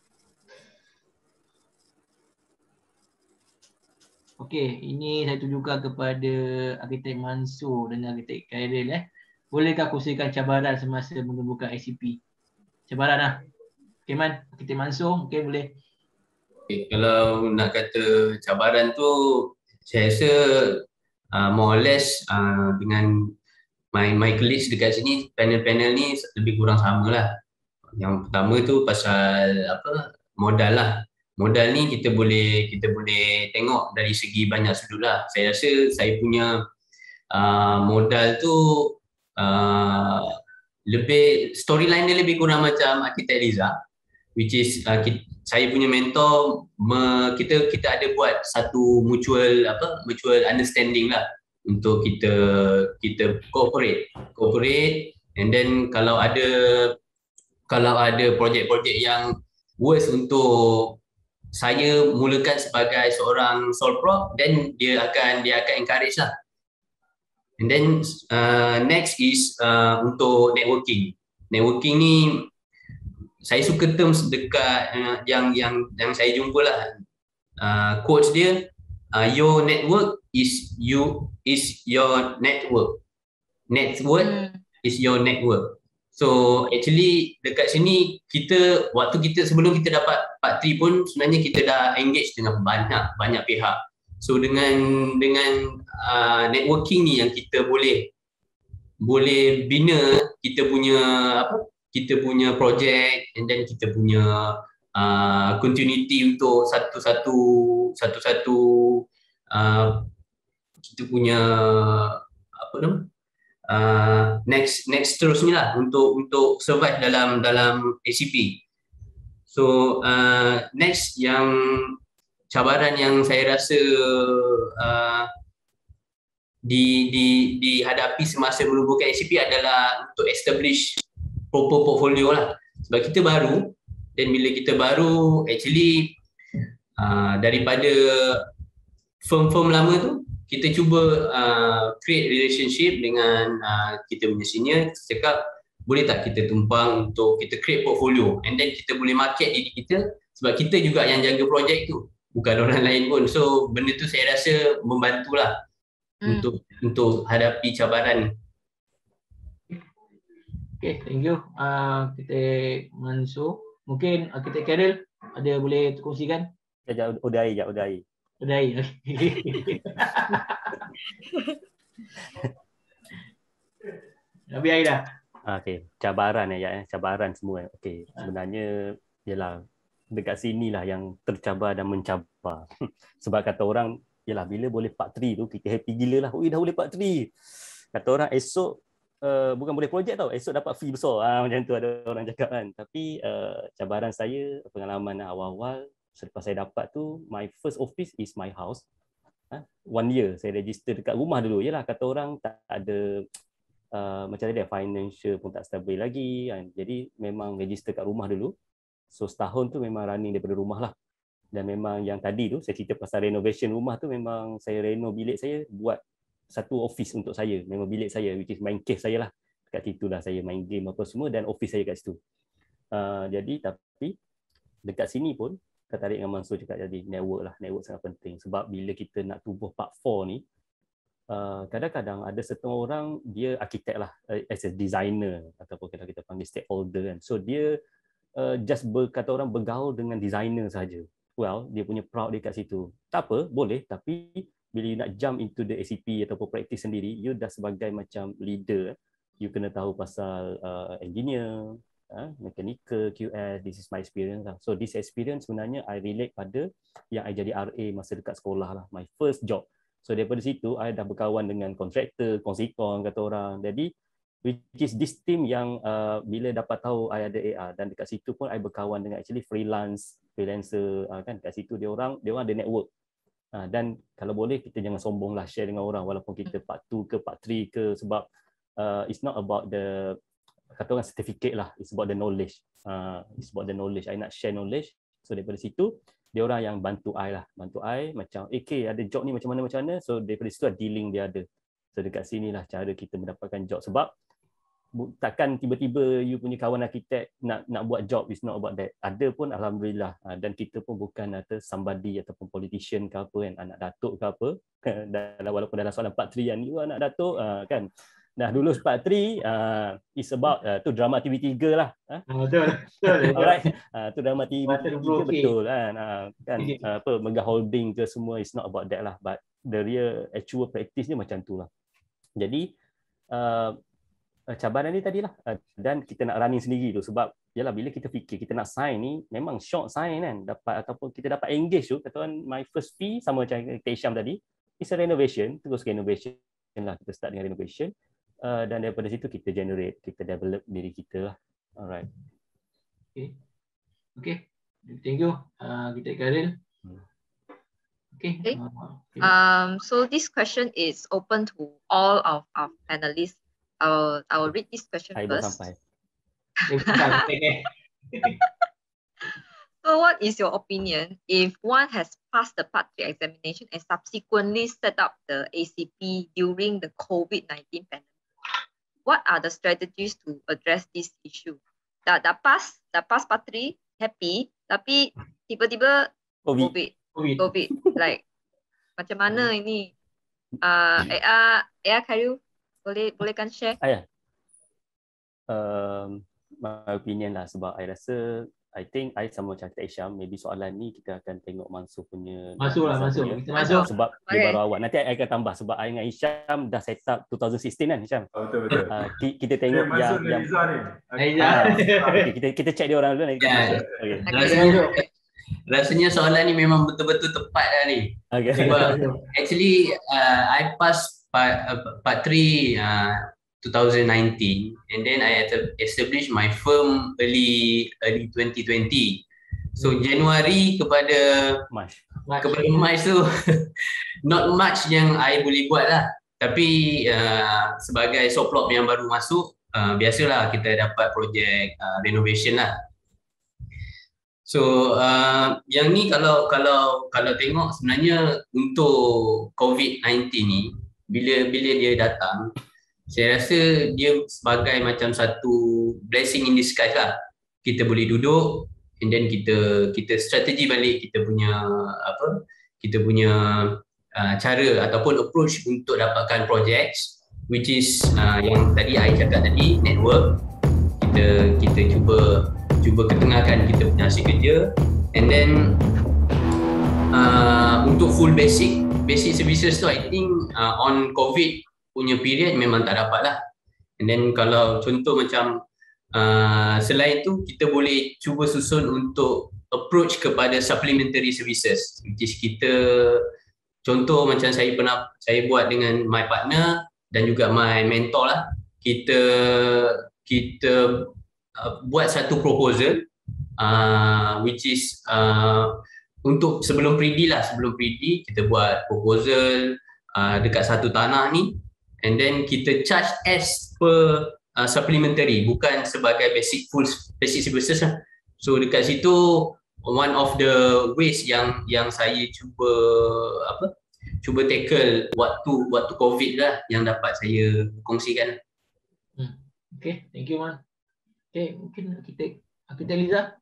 Okey, ini saya tunjukkan kepada arkitek Mansur dan arkitek Khairil eh. Bolehkah kongsikan cabaran semasa mengemukakan I C P? Cabaran lah. Okey Man, arkitek Mansur, okey boleh. Okay, kalau nak kata cabaran tu, saya rasa uh, more or less uh, dengan my my colleagues dekat sini, panel-panel ni lebih kurang sama lah. Yang pertama tu pasal apa modal lah. Modal ni kita boleh kita boleh tengok dari segi banyak sudut lah. Saya rasa saya punya uh, modal tu uh, lebih storyline dia lebih kurang macam arkitek Liza, which is uh, kita, saya punya mentor me, kita kita ada buat satu mutual apa mutual understanding lah untuk kita kita cooperate cooperate and then kalau ada kalau ada projek-projek yang worth untuk saya mulakan sebagai seorang sole prop, then dia akan dia akan encourage lah. And then uh, next is uh, untuk networking. Networking ni saya suka terms dekat uh, yang yang yang saya jumpa lah. Uh, quotes dia, uh, your network is you is your network. Network hmm. is your network. So actually dekat sini kita waktu kita sebelum kita dapat part tiga pun sebenarnya kita dah engage dengan banyak banyak pihak. So dengan dengan uh, networking ni yang kita boleh boleh bina kita punya apa kita punya project and then kita punya uh, continuity untuk satu-satu satu-satu uh, kita punya apa nama Uh, next next terusnya lah untuk untuk survive dalam dalam A C P. So uh, next yang cabaran yang saya rasa uh, di di dihadapi semasa menubuhkan A C P adalah untuk establish proper portfolio lah. Sebab kita baru, dan bila kita baru actually uh, daripada firm-firm lama tu kita cuba uh, create relationship dengan uh, kita punya senior. Kita cakap boleh tak kita tumpang untuk kita create portfolio and then kita boleh market diri kita sebab kita juga yang jaga projek tu, bukan orang lain pun. So benda tu saya rasa membantulah hmm. untuk untuk hadapi cabaran ni. Okay, thank you. Uh, kita Mansur. Mungkin uh, kita Khairil ada boleh kongsikan? Sekejap, udah air, udah air. Udah air. Habis air dah. Okey, cabaran ya, cabaran semua. Okey, sebenarnya ialah dekat sinilah yang tercabar dan mencabar. Sebab kata orang, ialah bila boleh part tiga tu kita happy gila lah. Oi dah boleh part tiga. Kata orang esok uh, bukan boleh projek tau, esok dapat fee besar. Ah, macam tu ada orang cakap kan. Tapi uh, cabaran saya, pengalaman awal-awal selepas saya dapat tu, my first office is my house. Ha? One year saya register dekat rumah dulu. Yalah kata orang tak ada uh, macam tadi financial pun tak stabil lagi kan. Jadi memang register kat rumah dulu. So setahun tu memang running daripada rumah lah. Dan memang yang tadi tu saya cerita pasal renovation rumah tu, memang saya reno bilik saya, buat satu office untuk saya. Memang bilik saya which is main cave saya lah. Kat situ lah saya main game apa semua dan office saya kat situ. Uh, jadi tapi dekat sini pun tertarik dengan Mansur cakap tadi, network lah, network sangat penting. Sebab bila kita nak tubuh part empat ni, uh, kadang-kadang ada setengah orang dia arkitek lah, uh, as a designer ataupun kalau kita panggil stakeholder kan. So dia uh, just ber, kata orang bergaul dengan designer saja. Well, dia punya proud dekat situ. Tak apa, boleh, tapi bila you nak jump into the A C P ataupun practice sendiri, you dah sebagai macam leader, you kena tahu pasal uh, engineer, uh, mechanical, Q S, this is my experience lah. So this experience sebenarnya I relate pada yang I jadi R A masa dekat sekolah lah, my first job. So daripada situ, I dah berkawan dengan kontraktor, konsikon kata orang. Jadi, which is this team yang uh, bila dapat tahu I ada A R dan dekat situ pun I berkawan dengan actually freelance, freelancer uh, kan kat situ dia orang, dia orang ada network. Uh, dan kalau boleh kita jangan sombong lah share dengan orang walaupun kita part two ke part three ke, sebab uh, it's not about the kata orang certificate lah, it's about the knowledge. Uh, it's about the knowledge. I nak share knowledge. So daripada situ dia orang yang bantu I lah, bantu I macam eh okay, ada job ni macam mana macam mana. So daripada situ dealing dia ada. So dekat sinilah cara kita mendapatkan job, sebab takkan tiba-tiba you punya kawan arkitek nak nak buat job, is not about that. Ada pun alhamdulillah, dan kita pun bukan kata somebody ataupun politician ke apa kan, anak datuk ke apa. Dalam walaupun dalam soalan part three kan, you anak datuk kan. Dah lulus part three, uh, is about uh, tu drama T V tiga lah. Betul. Betul. Alright. Uh, tu drama T V tiga betul kan. Uh, kan uh, apa Megah Holding ke semua, is not about that lah, but the real actual practice dia macam tu lah. Jadi uh, cabaran ni tadilah, dan kita nak running sendiri tu, sebab yalah bila kita fikir kita nak sign ni memang short sign kan, dapat ataupun kita dapat engage tu, kata orang my first fee sama macam Kak Isham tadi, is a renovation, terus renovation lah, kita start dengan renovation, uh, dan daripada situ kita generate, kita develop diri kita lah. Alright. Okay. Okay. Thank you. Uh, kita Karil. Okay. Okay. Uh, okay. Um, so this question is open to all of our panelists. I'll, I'll read this question I first. Sampai. So what is your opinion if one has passed the part three examination and subsequently set up the A C P during the COVID nineteen pandemic? What are the strategies to address this issue? Dah, dah pass, dah pass part three, happy, tapi tiba-tiba COVID. COVID. COVID. COVID. Like, macam mana ini? Uh, A R, A R Khairul, boleh bolehkan share? Ayah. Um, my opinion lah, sebab I rasa I think I sama macam Kak Isham, maybe soalan ni kita akan tengok Mansur punya. Masuk lah, masuk. Punya, Kita masuk. Sebab Okay. dia baru awal. Nanti I akan tambah sebab I dengan Isham dah set up twenty sixteen kan Isham. Oh, betul betul. Uh, kita tengok Dia yang masuk yang Liza ni. Liza. ah, okay, kita kita check dia orang dulu nanti kita Ya. masuk. Okay. Okay. Rasanya, rasanya soalan ni memang betul-betul tepat dah ni. Okay. Sebab actually uh, I pass part, uh, part three uh, twenty nineteen and then I established my firm early early twenty twenty. So Januari kepada March. kepada March tu not much yang I boleh buat lah. Tapi uh, sebagai soplop yang baru masuk, uh, biasalah kita dapat projek uh, renovation lah. So uh, yang ni kalau kalau kalau tengok sebenarnya untuk COVID nineteen ni, bila bila dia datang, saya rasa dia sebagai macam satu blessing in disguise lah. Kita boleh duduk and then kita kita strategi balik kita punya apa kita punya uh, cara ataupun approach untuk dapatkan projects, which is uh, yang tadi I cakap tadi, network. Kita kita cuba cuba ketengahkan kita punya hasil kerja, and then uh, untuk full basic basic services tu I think uh, on COVID punya period memang tak dapat lah. And then kalau contoh macam uh, selain tu kita boleh cuba susun untuk approach kepada supplementary services, which is kita contoh macam saya pernah saya buat dengan my partner dan juga my mentor lah, kita kita uh, buat satu proposal uh, which is uh, untuk sebelum pre-D lah, sebelum pre-D kita buat proposal uh, dekat satu tanah ni, and then kita charge as per uh, supplementary, bukan sebagai basic full basic services lah. So dekat situ one of the ways yang yang saya cuba apa cuba tackle waktu waktu COVID lah yang dapat saya kongsikan. Hmm. Okay, thank you Man. Okay, mungkin kita kita Liza.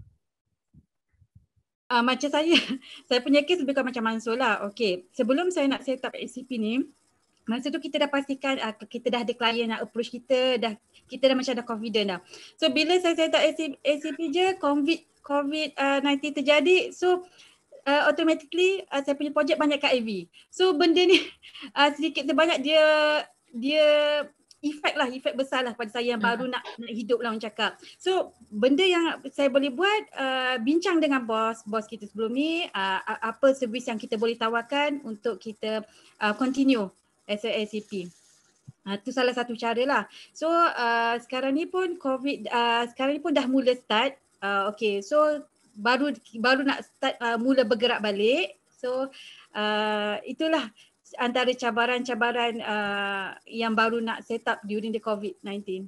Uh, macam saya, saya punya kes lebih kurang macam Mansur lah. Okay, sebelum saya nak set up A C P ni, masa tu kita dah pastikan uh, kita dah ada klien nak approach kita, dah kita dah macam dah confident dah. So bila saya set up A C P je, COVID COVID sembilan belas terjadi, so uh, automatically uh, saya punya projek banyak kat I V. So benda ni uh, sedikit sebanyak dia dia efek lah, efek besar lah pada saya yang baru nak, nak hidup lah orang cakap. So benda yang saya boleh buat, uh, bincang dengan bos, bos kita sebelum ni, uh, apa servis yang kita boleh tawarkan untuk kita uh, continue as a A C P. Itu uh, salah satu cara lah. So uh, sekarang ni pun COVID, uh, sekarang ni pun dah mula start. Uh, okay, so baru baru nak start uh, mula bergerak balik. So uh, itulah antara cabaran-cabaran uh, yang baru nak set up during the COVID nineteen.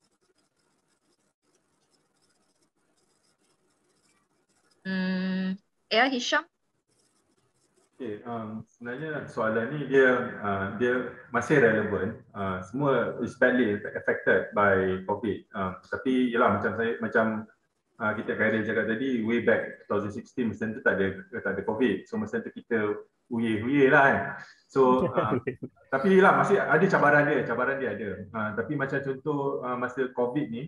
Hmm, ya Hisham. Okay, um, sebenarnya soalan ni dia uh, dia masih relevan. Uh, semua is badly affected by COVID. Um, tapi yalah macam saya macam uh, kita Khairil cakap tadi, way back twenty sixteen masa tu tak ada tak ada COVID. So masa tu kita huye-huye lah kan. So uh, tapi lah masih ada cabaran dia, cabaran dia ada. Uh, tapi macam contoh uh, masa COVID ni,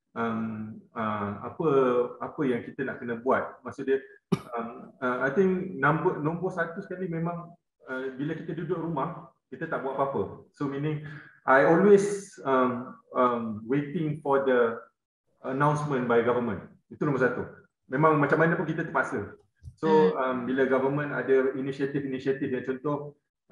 um, uh, apa apa yang kita nak kena buat? Maksud dia, um, uh, I think nombor nombor satu sekali memang uh, bila kita duduk rumah kita tak buat apa-apa. So meaning I always um, um, waiting for the announcement by government. Itu nombor satu. Memang macam mana pun kita terpaksa. So um, bila government ada inisiatif-inisiatif yang contoh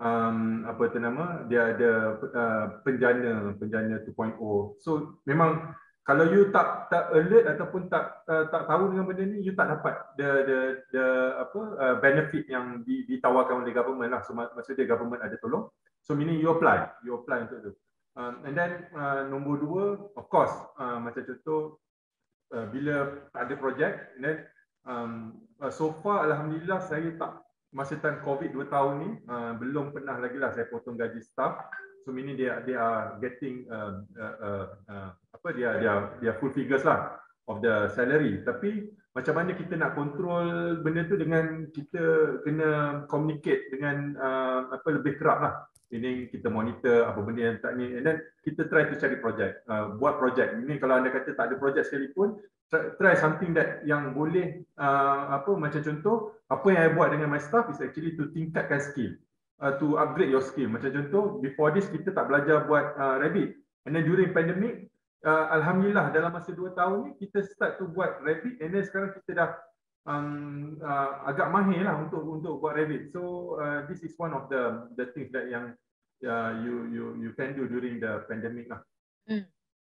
um, apa tu nama, dia ada uh, penjana penjana two point oh. So memang kalau you tak tak alert ataupun tak uh, tak tahu dengan benda ni, you tak dapat the the the apa uh, benefit yang di, ditawarkan oleh government lah. So mak- maksudnya government ada tolong. So meaning you apply, you apply untuk tu. Um, and then uh, nombor dua, of course uh, macam contoh uh, bila tak ada projek, then Um, uh, so far alhamdulillah saya tak, masa time COVID dua tahun ni uh, belum pernah lagi lah saya potong gaji staff. So meaning dia they are getting uh, uh, uh, uh, apa dia dia dia full figures lah of the salary. Tapi macam mana kita nak control benda tu dengan kita kena communicate dengan uh, apa lebih kerap lah. Ini kita monitor apa benda yang tak ni, and then kita try to cari projek, uh, buat projek. Ini kalau anda kata tak ada projek sekalipun, try something that yang boleh uh, apa macam contoh apa yang saya buat dengan my staff is actually to tingkatkan skill, uh, to upgrade your skill. Macam contoh before this kita tak belajar buat uh, Revit, and then during pandemic uh, alhamdulillah dalam masa dua tahun ni kita start to buat Revit, and then sekarang kita dah um, uh, agak mahir lah untuk untuk buat Revit. So uh, this is one of the the things that yang uh, you you you can do during the pandemic lah. Hmm.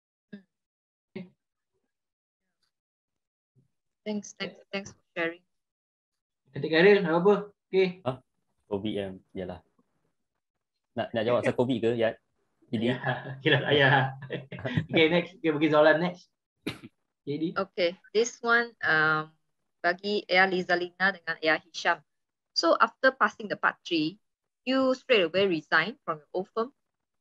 Thanks, thanks, thanks for sharing. Cantik Khairil, apa? Okay. Ha? COVID yang, yalah. Nak nak jawab pasal COVID ke? Ya. Jadi. Ya, kira ayah. Okay, next. Okay, bagi soalan next. Jadi. Okay, this one um, bagi Aya Lizalina dengan Aya Hisham. So after passing the part three, you straight away resign from your old firm?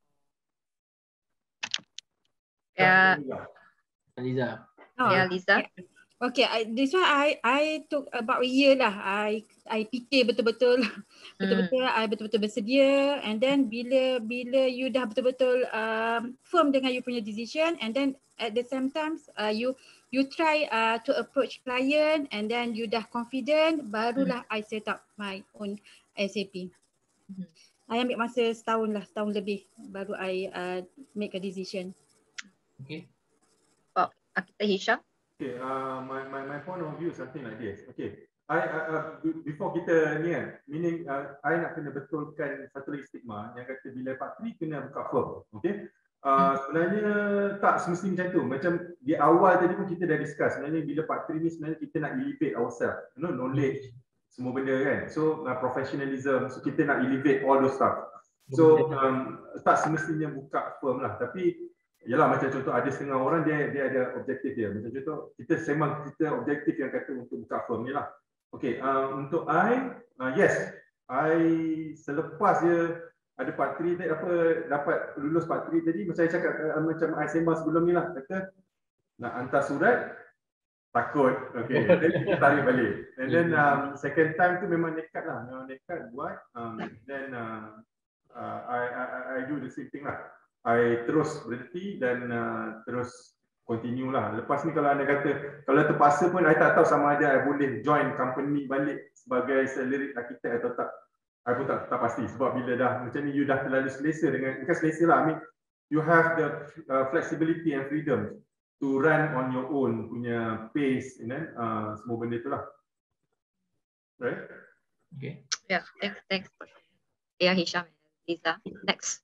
Ya, Aliza. Oh, Aya Liza. okay, I, this one I I took about a year lah. I I fikir betul-betul, betul-betul hmm. I betul-betul bersedia, and then bila bila you dah betul-betul um, firm dengan you punya decision, and then at the same time uh, you you try uh, to approach client, and then you dah confident, barulah hmm. I set up my own S A P. Hmm. I ambil masa setahun lah, setahun lebih baru I uh, make a decision. Okay. Pak Akita Hisham. Okay, uh, my, my my point of view is something like this. Okay, I uh, before kita ni kan, meaning uh, I nak kena betulkan satu lagi stigma yang kata bila part three kena buka firm. Okay, uh, sebenarnya tak semesti macam tu. Macam di awal tadi pun kita dah discuss. Sebenarnya bila part three ni sebenarnya kita nak elevate ourselves, you know, knowledge, semua benda kan. So uh, professionalism, so kita nak elevate all those stuff. So um, tak semestinya buka firm lah, tapi yalah macam contoh ada setengah orang dia dia ada objektif dia. Macam contoh kita sembang kita objektif yang kata untuk buka firm ni lah. Okay, uh, untuk I, uh, yes, I selepas dia ada part three tadi apa dapat lulus part three tadi macam saya cakap uh, macam I sembang sebelum ni lah, kata nak hantar surat takut. Okay, then kita tarik balik. And then um, second time tu memang nekat lah, memang nekat buat. Um, then uh, uh, I, I, I I, I do the same thing lah. I terus berhenti dan uh, terus continue lah. Lepas ni kalau anda kata, kalau terpaksa pun I tak tahu sama ada I boleh join company balik sebagai salary architect atau tak. I pun tak, tak pasti sebab bila dah macam ni you dah terlalu selesa dengan, bukan selesa lah, I mean you have the uh, flexibility and freedom to run on your own punya pace, you know, uh, semua benda tu lah. Right? Okay. Yeah, thanks, thanks. Yeah, Hisham and Lisa. Next.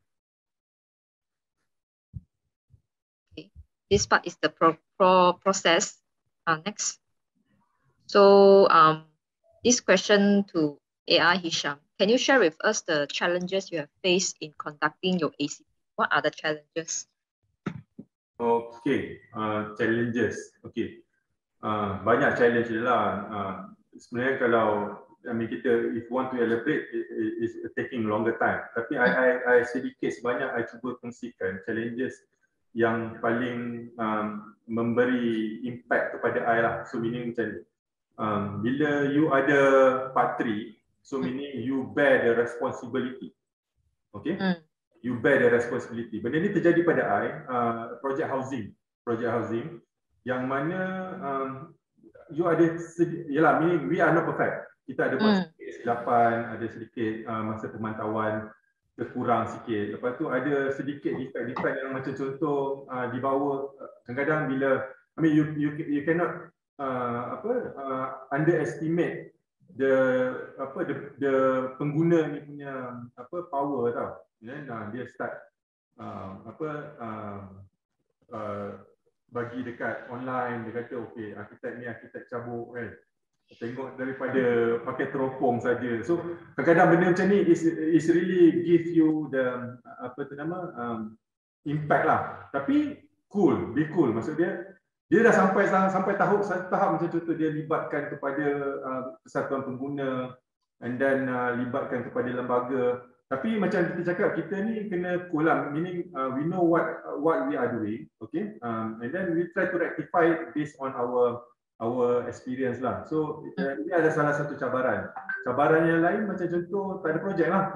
Okay, this part is the pro, pro process. Uh, next. So um, this question to A I Hisham, can you share with us the challenges you have faced in conducting your A C P? What are the challenges? Okay, uh, challenges. Okay, uh, banyak challenge lah. Uh, sebenarnya kalau I mean kita if want to elaborate it, it is taking longer time. Tapi I, I, I sedikit sebanyak I cuba kongsikan challenges yang paling um, memberi impact kepada I lah. So meaning macam ni. Um, bila you ada part three, so meaning you bear the responsibility. Okay? Mm. You bear the responsibility. Benda ni terjadi pada I, uh, project housing, project housing yang mana um, you ada sedikit, yalah, meaning we are not perfect. Kita ada buat mm. sedikit kesilapan, ada sedikit uh, masa pemantauan terkurang sikit. Lepas tu ada sedikit defect-defect yang macam contoh uh, di bawah kadang-kadang bila I mean you you you cannot uh, apa uh, underestimate the apa the, the pengguna ni punya apa power tau. Then uh, dia start uh, apa uh, uh, bagi dekat online, dia kata okey arkitek ni arkitek cabuk kan. Tengok daripada pakai teropong saja. So kadang-kadang benda macam ni is is really give you the apa tu nama um, impact lah. Tapi cool, be cool. Maksud dia dia dah sampai sampai tahap tahap macam contoh dia libatkan kepada uh, persatuan pengguna and then uh, libatkan kepada lembaga. Tapi macam kita cakap kita ni kena cool lah. Meaning uh, we know what what we are doing, okay? Um, and then we try to rectify it based on our our experience lah. So uh, ini ada salah satu cabaran. Cabaran yang lain macam contoh tak ada projek lah.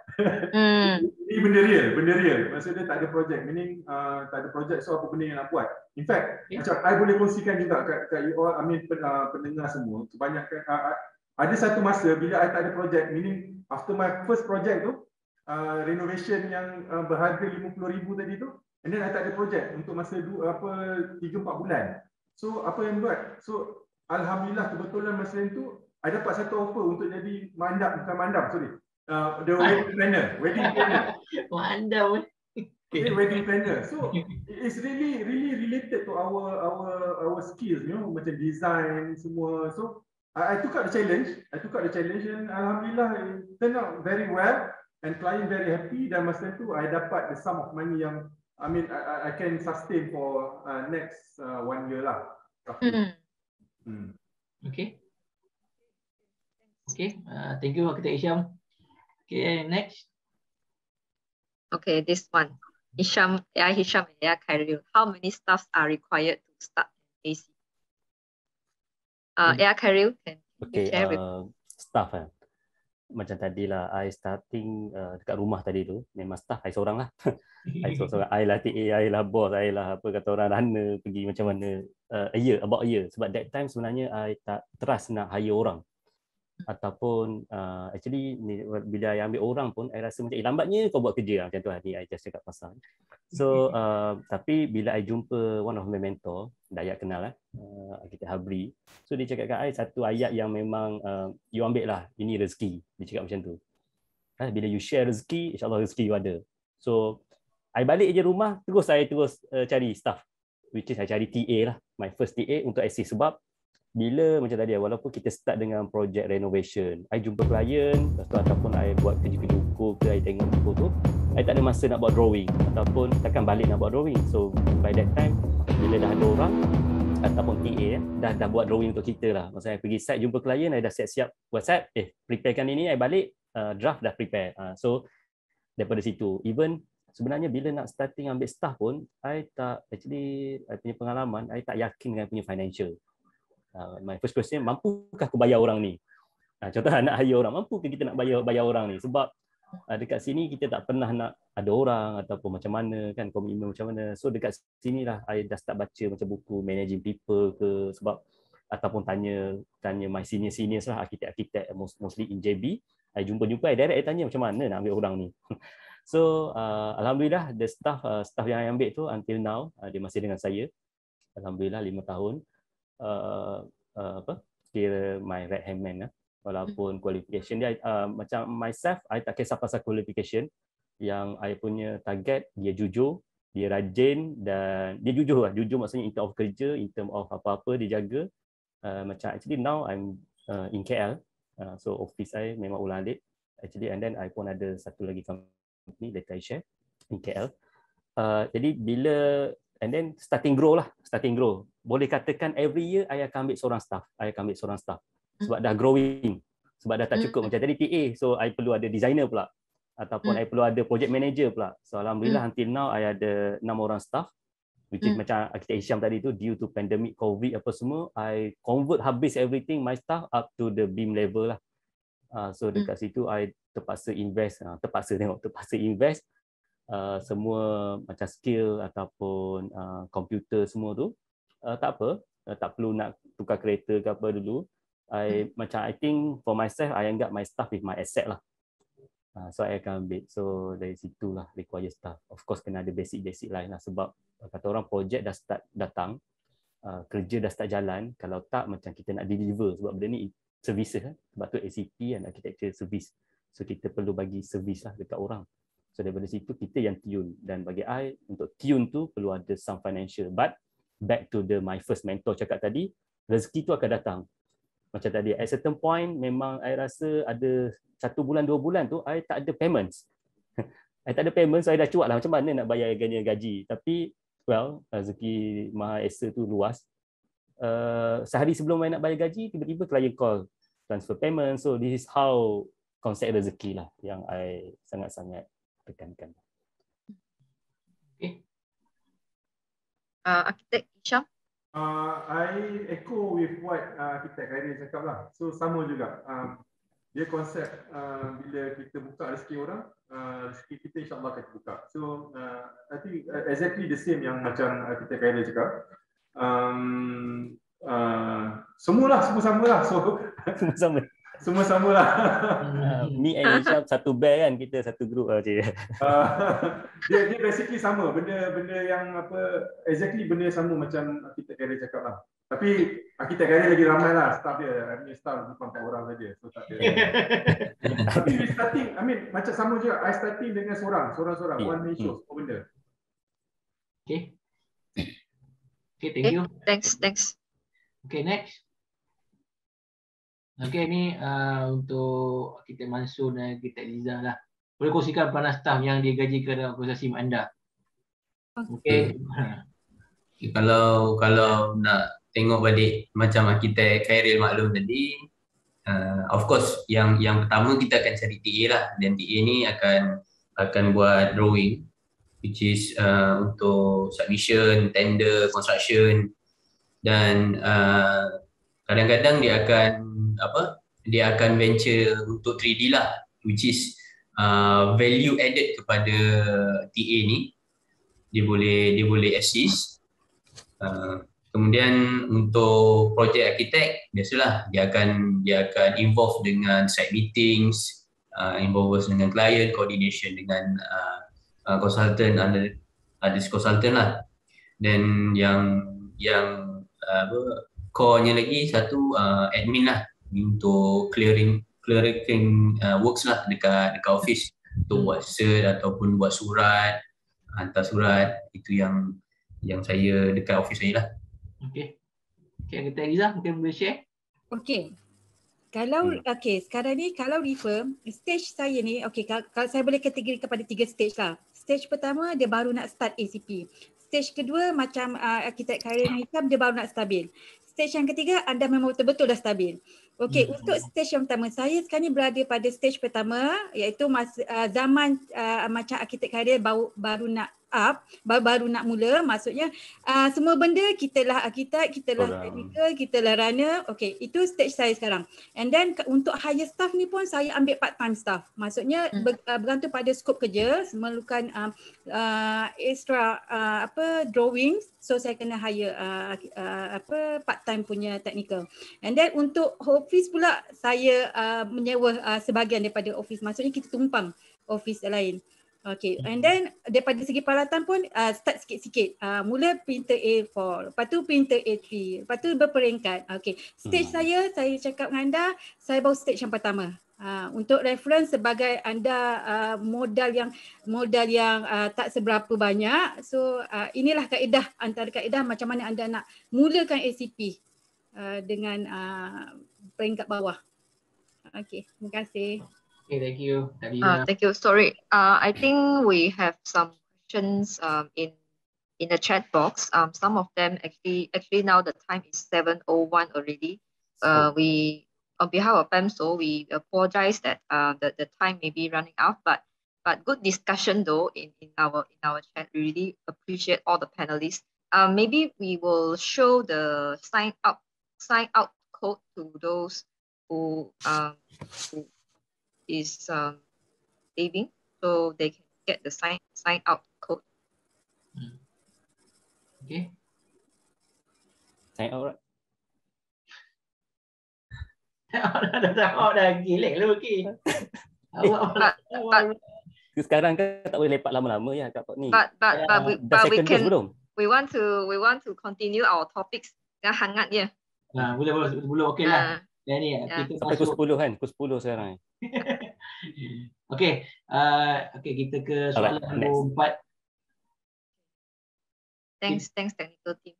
mm. Ini benda real, benda real. Maksudnya tak ada projek, meaning uh, tak ada projek, so apa benda yang nak buat. In fact, yeah. macam I boleh kongsikan juga kat, kat you all, I mean uh, pendengar semua, kebanyakan uh, ada satu masa bila I tak ada projek, meaning after my first project tu, uh, renovation yang uh, berharga lima puluh ribu tadi tu, and then I tak ada projek untuk masa dua, apa tiga empat bulan. So apa yang buat? So alhamdulillah kebetulan masa itu I dapat satu offer untuk jadi mandap, bukan mandap, sorry. Uh, the wedding planner, wedding planner. Mandap. Okay, wedding planner. So it's really really related to our our our skills, you know, macam design semua. So I, I took up the challenge. I took up the challenge and alhamdulillah it turned out very well and client very happy. Dan masa itu I dapat the sum of money yang I mean, I, I can sustain for uh, next uh, one year lah. Mm. Hmm. Okay. Okay. Uh, thank you, Architect Hisham. Okay, next. Okay, this one. Hisham, yeah, Hisham and yeah, Khairil. How many staffs are required to start A C? Uh, yeah, Khairil, can okay, you share uh, with staff kan? Macam tadilah I starting uh, dekat rumah tadi tu, memang staff I seorang lah. I seorang, I lah T A, I lah boss, I lah apa kata orang runner pergi macam mana uh, a year, about a year. Sebab that time sebenarnya I tak trust nak hire orang. Ataupun uh, actually ni, bila I ambil orang pun I rasa macam eh, lambatnya kau buat kerja macam tu lah. Ni I just cakap pasal. So uh, tapi bila I jumpa one of my mentor, Dayak kenal lah, uh, Arkitek Habri. So dia cakap kat I satu ayat yang memang uh, you ambil lah, ini rezeki. Dia cakap macam tu. Ha, bila you share rezeki, insyaAllah rezeki you ada. So I balik je rumah, terus saya terus uh, cari staff. Which is I cari T A lah. My first T A untuk assist. Sebab bila macam tadi, walaupun kita start dengan project renovation, I jumpa klien, lepas tu ataupun I buat kerja-kerja ukur ke, I tengok ukur tu, I tak ada masa nak buat drawing ataupun takkan balik nak buat drawing. So by that time, bila dah ada orang ataupun T A eh, dah dah buat drawing untuk kita lah. Maksudnya I pergi site jumpa klien, I dah siap-siap WhatsApp, eh preparekan ini, I balik, uh, draft dah prepare. Uh, so daripada situ, even sebenarnya bila nak starting ambil staff pun, I tak, actually I punya pengalaman, I tak yakin dengan punya financial. Uh, my first question, mampukah aku bayar orang ni? Uh, contoh nak hire orang, mampukah kita nak bayar bayar orang ni? Sebab Uh, dekat sini kita tak pernah nak ada orang ataupun macam mana kan, komitmen macam mana. So dekat sini lah I dah start baca macam buku managing people ke, sebab ataupun tanya tanya my senior seniors lah, arkitek-arkitek mostly in J B. I jumpa-jumpa I direct I tanya macam mana nak ambil orang ni. So uh, alhamdulillah the staff uh, staff yang I ambil tu until now uh, dia masih dengan saya. Alhamdulillah lima tahun. Uh, uh, apa? Kira my right hand man lah. Walaupun qualification dia uh, macam myself, I tak kisah pasal qualification. Yang I punya target dia jujur, dia rajin dan dia jujur lah. Jujur maksudnya in term of kerja, in term of apa-apa dia jaga. Uh, macam actually now I'm uh, in K L. Uh, so office I memang ulang alik actually, and then I pun ada satu lagi company later I share in K L. Uh, jadi bila and then starting grow lah, starting grow. Boleh katakan every year I akan ambil seorang staff, I akan ambil seorang staff. Sebab dah growing, sebab dah tak cukup. Macam tadi T A, so I perlu ada designer pula, ataupun mm. I perlu ada project manager pula. So alhamdulillah mm. until now I ada enam orang staff, which is mm. macam arkitek Hisham tadi tu, due to pandemic COVID apa semua, I convert habis everything my staff up to the beam level lah. Uh, so dekat mm. situ I terpaksa invest, uh, terpaksa tengok, terpaksa invest uh, semua macam skill ataupun uh, komputer semua tu. Uh, tak apa, uh, tak perlu nak tukar kereta ke apa dulu. I hmm. macam I think for myself I anggap my staff is my asset lah. Uh, so I akan ambil. So dari situlah require staff. Of course kena ada basic-basic lain lah, sebab kata orang projek dah start datang, uh, kerja dah start jalan. Kalau tak macam kita nak deliver, sebab benda ni services kan. Sebab tu A C P and architecture service. So kita perlu bagi service lah dekat orang. So daripada situ kita yang tune, dan bagi I untuk tune tu perlu ada some financial. But back to the my first mentor cakap tadi, rezeki tu akan datang. Macam tadi, at certain point memang I rasa ada satu bulan, dua bulan tu I tak ada payments. I tak ada payments, so I dah cuak lah macam mana nak bayar gaji gaji. Tapi, well, rezeki Maha Esa tu luas. Uh, sehari sebelum I nak bayar gaji, tiba-tiba klien call, transfer payment. So, this is how konsep rezeki lah yang I sangat-sangat tekankan. Okay. Uh, Arkitek Hisham? Uh, I echo with what uh, arkitek Khairil cakap lah. So sama juga. Um, dia konsep uh, bila kita buka rezeki orang, uh, rezeki kita insyaAllah akan terbuka. So uh, I think uh, exactly the same yang macam arkitek Khairil cakap. Um, uh, semualah, semua samalah. So semua sama. Semua samalah. Uh, me and Hisham satu band kan, kita satu group lah cik. Uh, dia dia basically sama, benda-benda yang apa exactly benda sama macam arkitek Khairil cakap lah. Tapi arkitek Khairil lagi ramai lah staff dia. I mean staff bukan empat orang saja. So tak ada. Tapi we starting, I mean macam sama juga. I starting dengan seorang, seorang-seorang, yeah. One man show, semua benda. Okay. Okay, thank you. Thanks, thanks. Okay, next. Okay, ni uh, untuk arkitek Mansur dan arkitek Liza lah. Boleh kongsikan peranan staf yang digaji ke dalam organisasi anda. Okay. Okay. Kalau kalau nak tengok balik macam arkitek Khairil maklum tadi, uh, of course yang yang pertama kita akan cari T A lah, dan T A ni akan akan buat drawing, which is uh, untuk submission, tender, construction, dan uh, kadang-kadang dia akan apa? Dia akan venture untuk three D lah, which is uh, value added kepada T A ni. Dia boleh dia boleh assist. Uh, kemudian untuk projek arkitek, biasalah dia akan dia akan involve dengan site meetings, uh, involve dengan client, coordination dengan uh, uh, consultant, ada ada consultant lah. Dan yang yang uh, apa core-nya lagi satu uh, admin lah, untuk clearing clearing uh, works lah dekat dekat office, untuk buat cert ataupun buat surat, hantar surat. Itu yang yang saya dekat office saya lah. Okay. Okay, kita Liza mungkin boleh share. Okay. Kalau hmm. okay, sekarang ni kalau refer stage saya ni, okay, kalau, kalau saya boleh kategori kepada tiga stage lah. Stage pertama dia baru nak start A C P. Stage kedua macam uh, arkitek Khairil Hisham, dia baru nak stabil. Stage yang ketiga anda memang betul-betul dah stabil. Okey, Hmm. untuk stage yang pertama, saya sekarang ni berada pada stage pertama iaitu masa uh, zaman uh, macam arkitek karir baru, baru nak up, baru, baru nak mula, maksudnya uh, semua benda kita lah arkitek, kita lah Orang. technical, kita lah runner. Okey, itu stage saya sekarang. And then ke- untuk hire staff ni pun saya ambil part time staff. Maksudnya Hmm. ber, uh, bergantung pada skop kerja, memerlukan uh, uh, extra uh, apa drawings, so saya kena hire uh, uh, apa part time punya technical. And then untuk office pula saya uh, menyewa uh, sebahagian daripada office. Maksudnya kita tumpang office lain. Okay, and then daripada segi peralatan pun uh, start sikit-sikit. Uh, mula printer A four, lepas tu printer A three, lepas tu berperingkat. Okay, stage Hmm. saya, saya cakap dengan anda, saya baru stage yang pertama. Uh, untuk reference sebagai anda uh, modal yang modal yang uh, tak seberapa banyak. So uh, inilah kaedah, antara kaedah macam mana anda nak mulakan A C P. Uh, dengan uh, peringkat bawah. Okey, terima kasih. Okay, thank you. Tadi Uh, thank you. Sorry. Uh, I think we have some questions um, in in the chat box. Um, some of them actually actually now the time is seven oh one already. Uh, we on behalf of PEMSO, we apologize that uh, the, the time may be running out, but but good discussion though in, in our in our chat. We really appreciate all the panelists. Um, maybe we will show the sign up sign out code to those who um who is um leaving, so they can get the sign sign out code. okay. Sign out right? Dah tak dah gilek lu okey. Awak But but Sekarang kan tak boleh lepak lama-lama ya kat ni. but but but we Dah but we second verse can belum? we want to we want to continue our topics yang hangatnya. Ha, boleh boleh sebelum okey lah. Uh, Dan ni Ya. kita Sampai pukul masuk. sepuluh kan? Pukul sepuluh sekarang. Okey, uh, okey kita ke soalan Alright, nombor empat. thanks thanks technical team.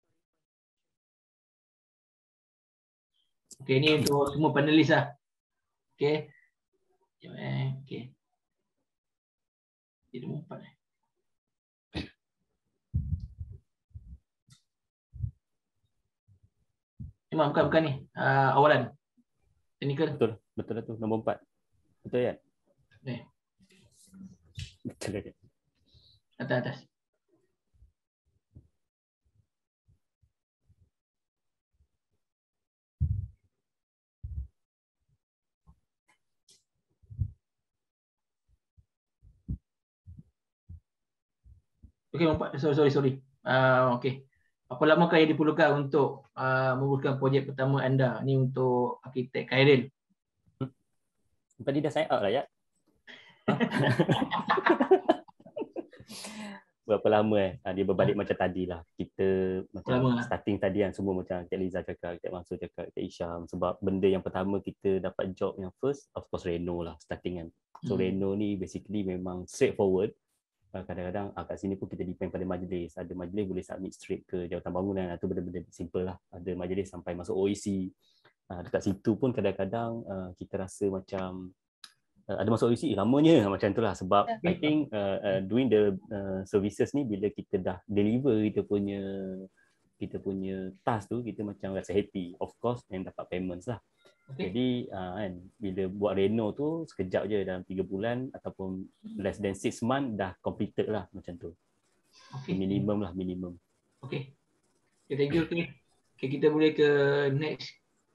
Okey, ni untuk semua panelis lah. Okey. Jom eh. Okey. Jadi nombor empat eh. Memang bukan bukan ni. Uh, awalan. Technical. Betul. Betul lah tu. Nombor empat. Betul ya? Eh, Betul ya. atas atas. Okey, empat. Sorry sorry sorry. Uh, okey. Apa lamakah yang diperlukan untuk uh, memulakan projek pertama anda? Ni untuk arkitek Khairil. Tadi dah sign out lah ya. Berapa lama eh? Ha, dia berbalik macam tadi lah. Kita macam Lama lah. starting tadi kan semua macam Cik Liza cakap, Cik Mansur cakap, Cik Isham. Sebab benda yang pertama kita dapat job yang first, of course Reno lah starting kan. So Hmm. Reno ni basically memang straightforward. Uh, kadang-kadang uh, kat sini pun kita depend pada majlis. Ada majlis boleh submit straight ke jawatan bangunan atau benda-benda simple lah. Ada majlis sampai masuk O E C. Uh, dekat situ pun kadang-kadang uh, kita rasa macam uh, ada masuk O E C, eh, lamanya macam tu lah. Sebab I think uh, uh, doing the uh, services ni bila kita dah deliver kita punya kita punya task tu, kita macam rasa happy. Of course, and dapat payments lah. Okay. Jadi uh, kan, bila buat reno tu sekejap je dalam tiga bulan ataupun less than six month dah completed lah macam tu. Okay. Minimum lah, minimum. Okay. Okay, thank you. Okay. Okay, kita boleh ke next.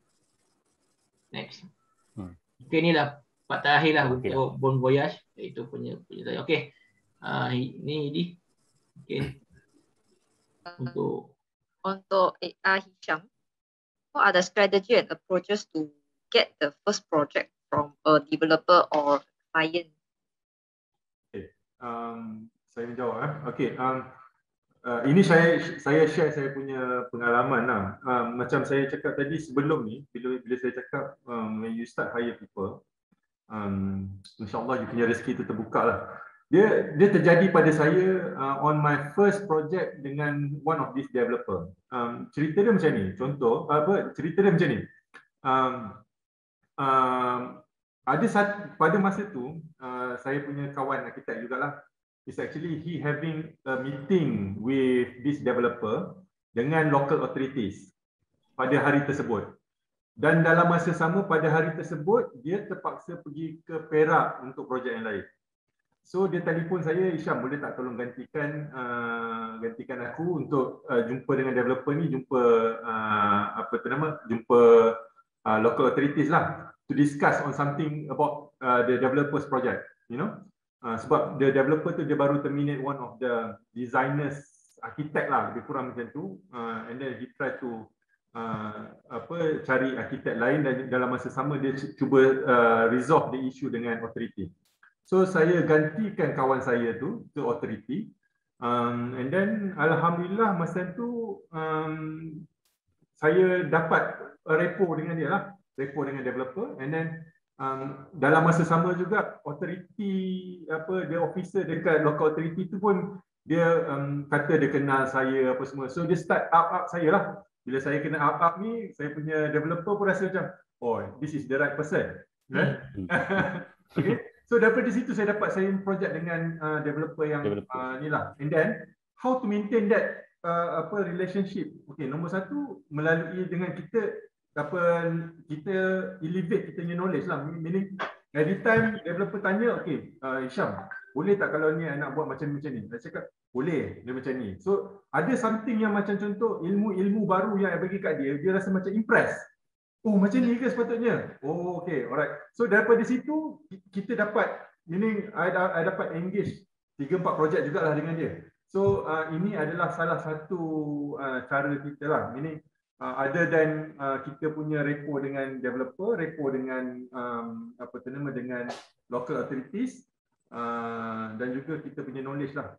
Next. Hmm. Okay, ni lah part terakhir lah Okay untuk Bon Voyage. Itu punya punya saya. Okay. Uh, ni ini. Okay. Untuk Untuk uh, Hisham, what are the strategy and approaches to get the first project from a developer or client? Okay. Um, saya menjawab. Eh. Okay. Um, uh, ini saya saya share saya punya pengalaman lah. Um, macam saya cakap tadi sebelum ni, bila bila saya cakap um, when you start hire people, um, insyaAllah you punya rezeki itu terbuka lah. Dia dia terjadi pada saya uh, on my first project dengan one of these developer. Um, cerita dia macam ni. Contoh apa? Cerita dia macam ni. Um, um, ada satu pada masa tu uh, saya punya kawan arkitek jugalah. It's actually he having a meeting with this developer dengan local authorities pada hari tersebut. Dan dalam masa sama pada hari tersebut dia terpaksa pergi ke Perak untuk projek yang lain. So dia telefon saya, Isham boleh tak tolong gantikan uh, gantikan aku untuk uh, jumpa dengan developer ni, jumpa uh, apa tu nama, jumpa uh, local authorities lah, to discuss on something about uh, the developers project, you know. Uh, sebab the developer tu dia baru terminate one of the designers, architect lah, lebih kurang macam tu, uh, and then he try to Uh, apa cari arkitek lain, dan dalam masa sama dia cuba uh, resolve the issue dengan authority. So saya gantikan kawan saya tu to authority, um, and then alhamdulillah masa tu um, saya dapat repo dengan dia lah, repo dengan developer, and then um, dalam masa sama juga authority apa dia officer dekat local authority tu pun dia um, kata dia kenal saya apa semua, so dia start up up saya lah. Bila saya kena up-up ni, saya punya developer pun rasa macam, oh, this is the right person. Right? Okay. So daripada situ saya dapat sign project dengan uh, developer yang developer. Uh, ni lah. And then, how to maintain that uh, apa relationship? Okay, nombor satu, melalui dengan kita, apa kita elevate kita punya knowledge lah. Meaning, every time developer tanya, okay, uh, Isham, boleh tak kalau ni nak buat macam macam ni? Saya cakap, boleh, dia macam ni. So, ada something yang macam contoh ilmu-ilmu baru yang saya bagi kat dia, dia rasa macam impress. Oh, macam ni ke sepatutnya? Oh, okay, alright. So, daripada situ, kita dapat, meaning, I, I dapat engage tiga empat projek jugalah dengan dia. So, uh, ini adalah salah satu uh, cara kita lah. Meaning, uh, other than uh, kita punya repo dengan developer, repo dengan, um, apa tu nama, dengan local authorities, uh, dan juga kita punya knowledge lah.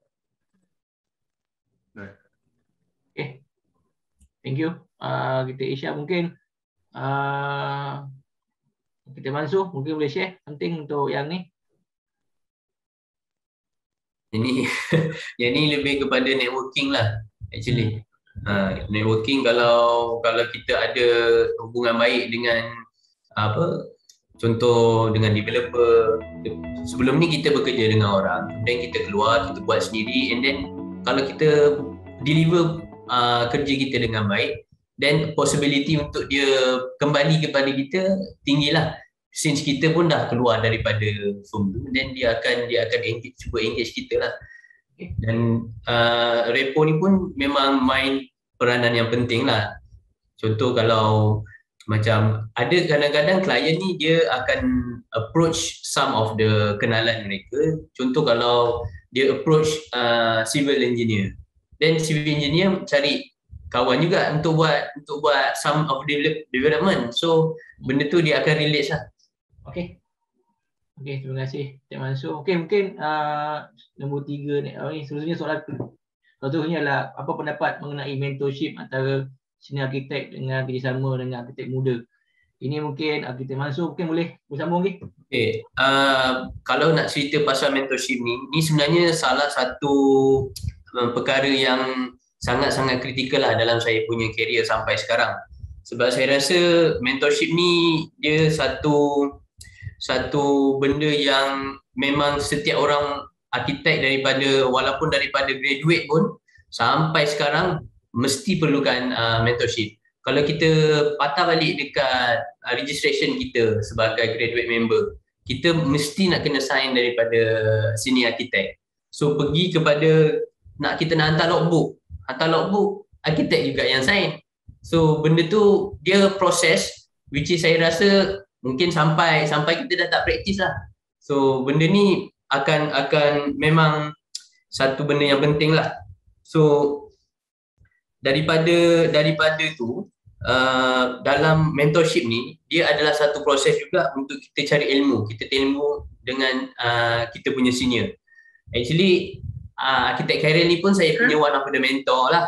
Right. Okay, thank you. Uh, kita Isya mungkin uh, kita Mansur mungkin boleh share something untuk yang ni. Ini yang ni lebih kepada networking lah actually. Uh, networking kalau kalau kita ada hubungan baik dengan apa, contoh dengan developer. Sebelum ni kita bekerja dengan orang, kemudian kita keluar, kita buat sendiri, and then kalau kita deliver uh, kerja kita dengan baik, then possibility untuk dia kembali kepada kita tinggilah. Since kita pun dah keluar daripada firm tu, then dia akan dia akan engage, cuba engage kita lah. Okay. Dan uh, repo ni pun memang main peranan yang penting lah. Contoh kalau macam ada kadang-kadang klien ni dia akan approach some of the kenalan mereka. Contoh kalau dia approach uh, civil engineer, then civil engineer cari kawan juga untuk buat untuk buat some of the development. So benda tu dia akan relate lah. Okay. Okay, terima kasih Cik Mansur. Okay, mungkin uh, nombor tiga ni, oh, ni seterusnya soalan contohnya adalah apa pendapat mengenai mentorship antara senior arkitek dengan kerjasama dengan arkitek muda. Ini mungkin arkitek Mansur mungkin boleh bersambung lagi. Okay, uh, kalau nak cerita pasal mentorship ni, ni sebenarnya salah satu uh, perkara yang sangat-sangat kritikal lah dalam saya punya career sampai sekarang. Sebab saya rasa mentorship ni dia satu satu benda yang memang setiap orang arkitek daripada walaupun daripada graduate pun sampai sekarang mesti perlukan uh, mentorship. Kalau kita patah balik dekat uh, registration kita sebagai graduate member, kita mesti nak kena sign daripada senior arkitek. So pergi kepada nak kita nak hantar logbook, hantar logbook arkitek juga yang sign. So benda tu dia proses which is saya rasa mungkin sampai sampai kita dah tak praktis lah. So benda ni akan akan memang satu benda yang penting lah. So daripada daripada tu uh, dalam mentorship ni dia adalah satu proses juga untuk kita cari ilmu, kita ilmu dengan uh, kita punya senior. Actually uh, arkitek Khairil ni pun saya punya one of the mentor lah.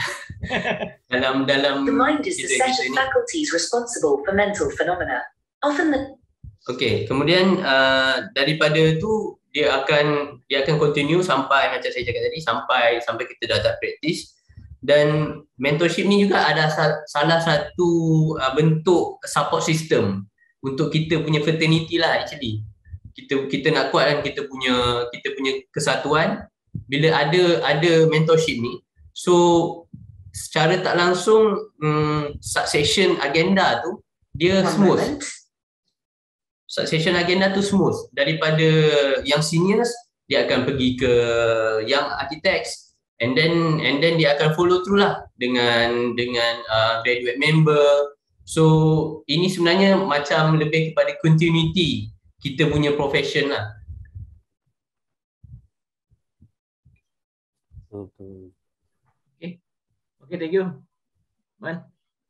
dalam dalam the mind is the set of faculties responsible for mental phenomena. Often the Okay, kemudian uh, daripada tu dia akan dia akan continue sampai macam saya cakap tadi sampai sampai kita dah tak praktis. Dan mentorship ni juga ada salah satu uh, bentuk support system untuk kita punya fraternity lah actually. Kita kita nak kuatkan kita punya kita punya kesatuan bila ada ada mentorship ni. So secara tak langsung um, succession agenda tu dia One smooth. moment. Succession agenda tu smooth. Daripada yang seniors, dia akan pergi ke young architects, and then and then dia akan follow through lah dengan dengan uh, graduate member. So ini sebenarnya macam lebih kepada continuity kita punya profession lah. Betul. Okay. Okay, thank you. Man.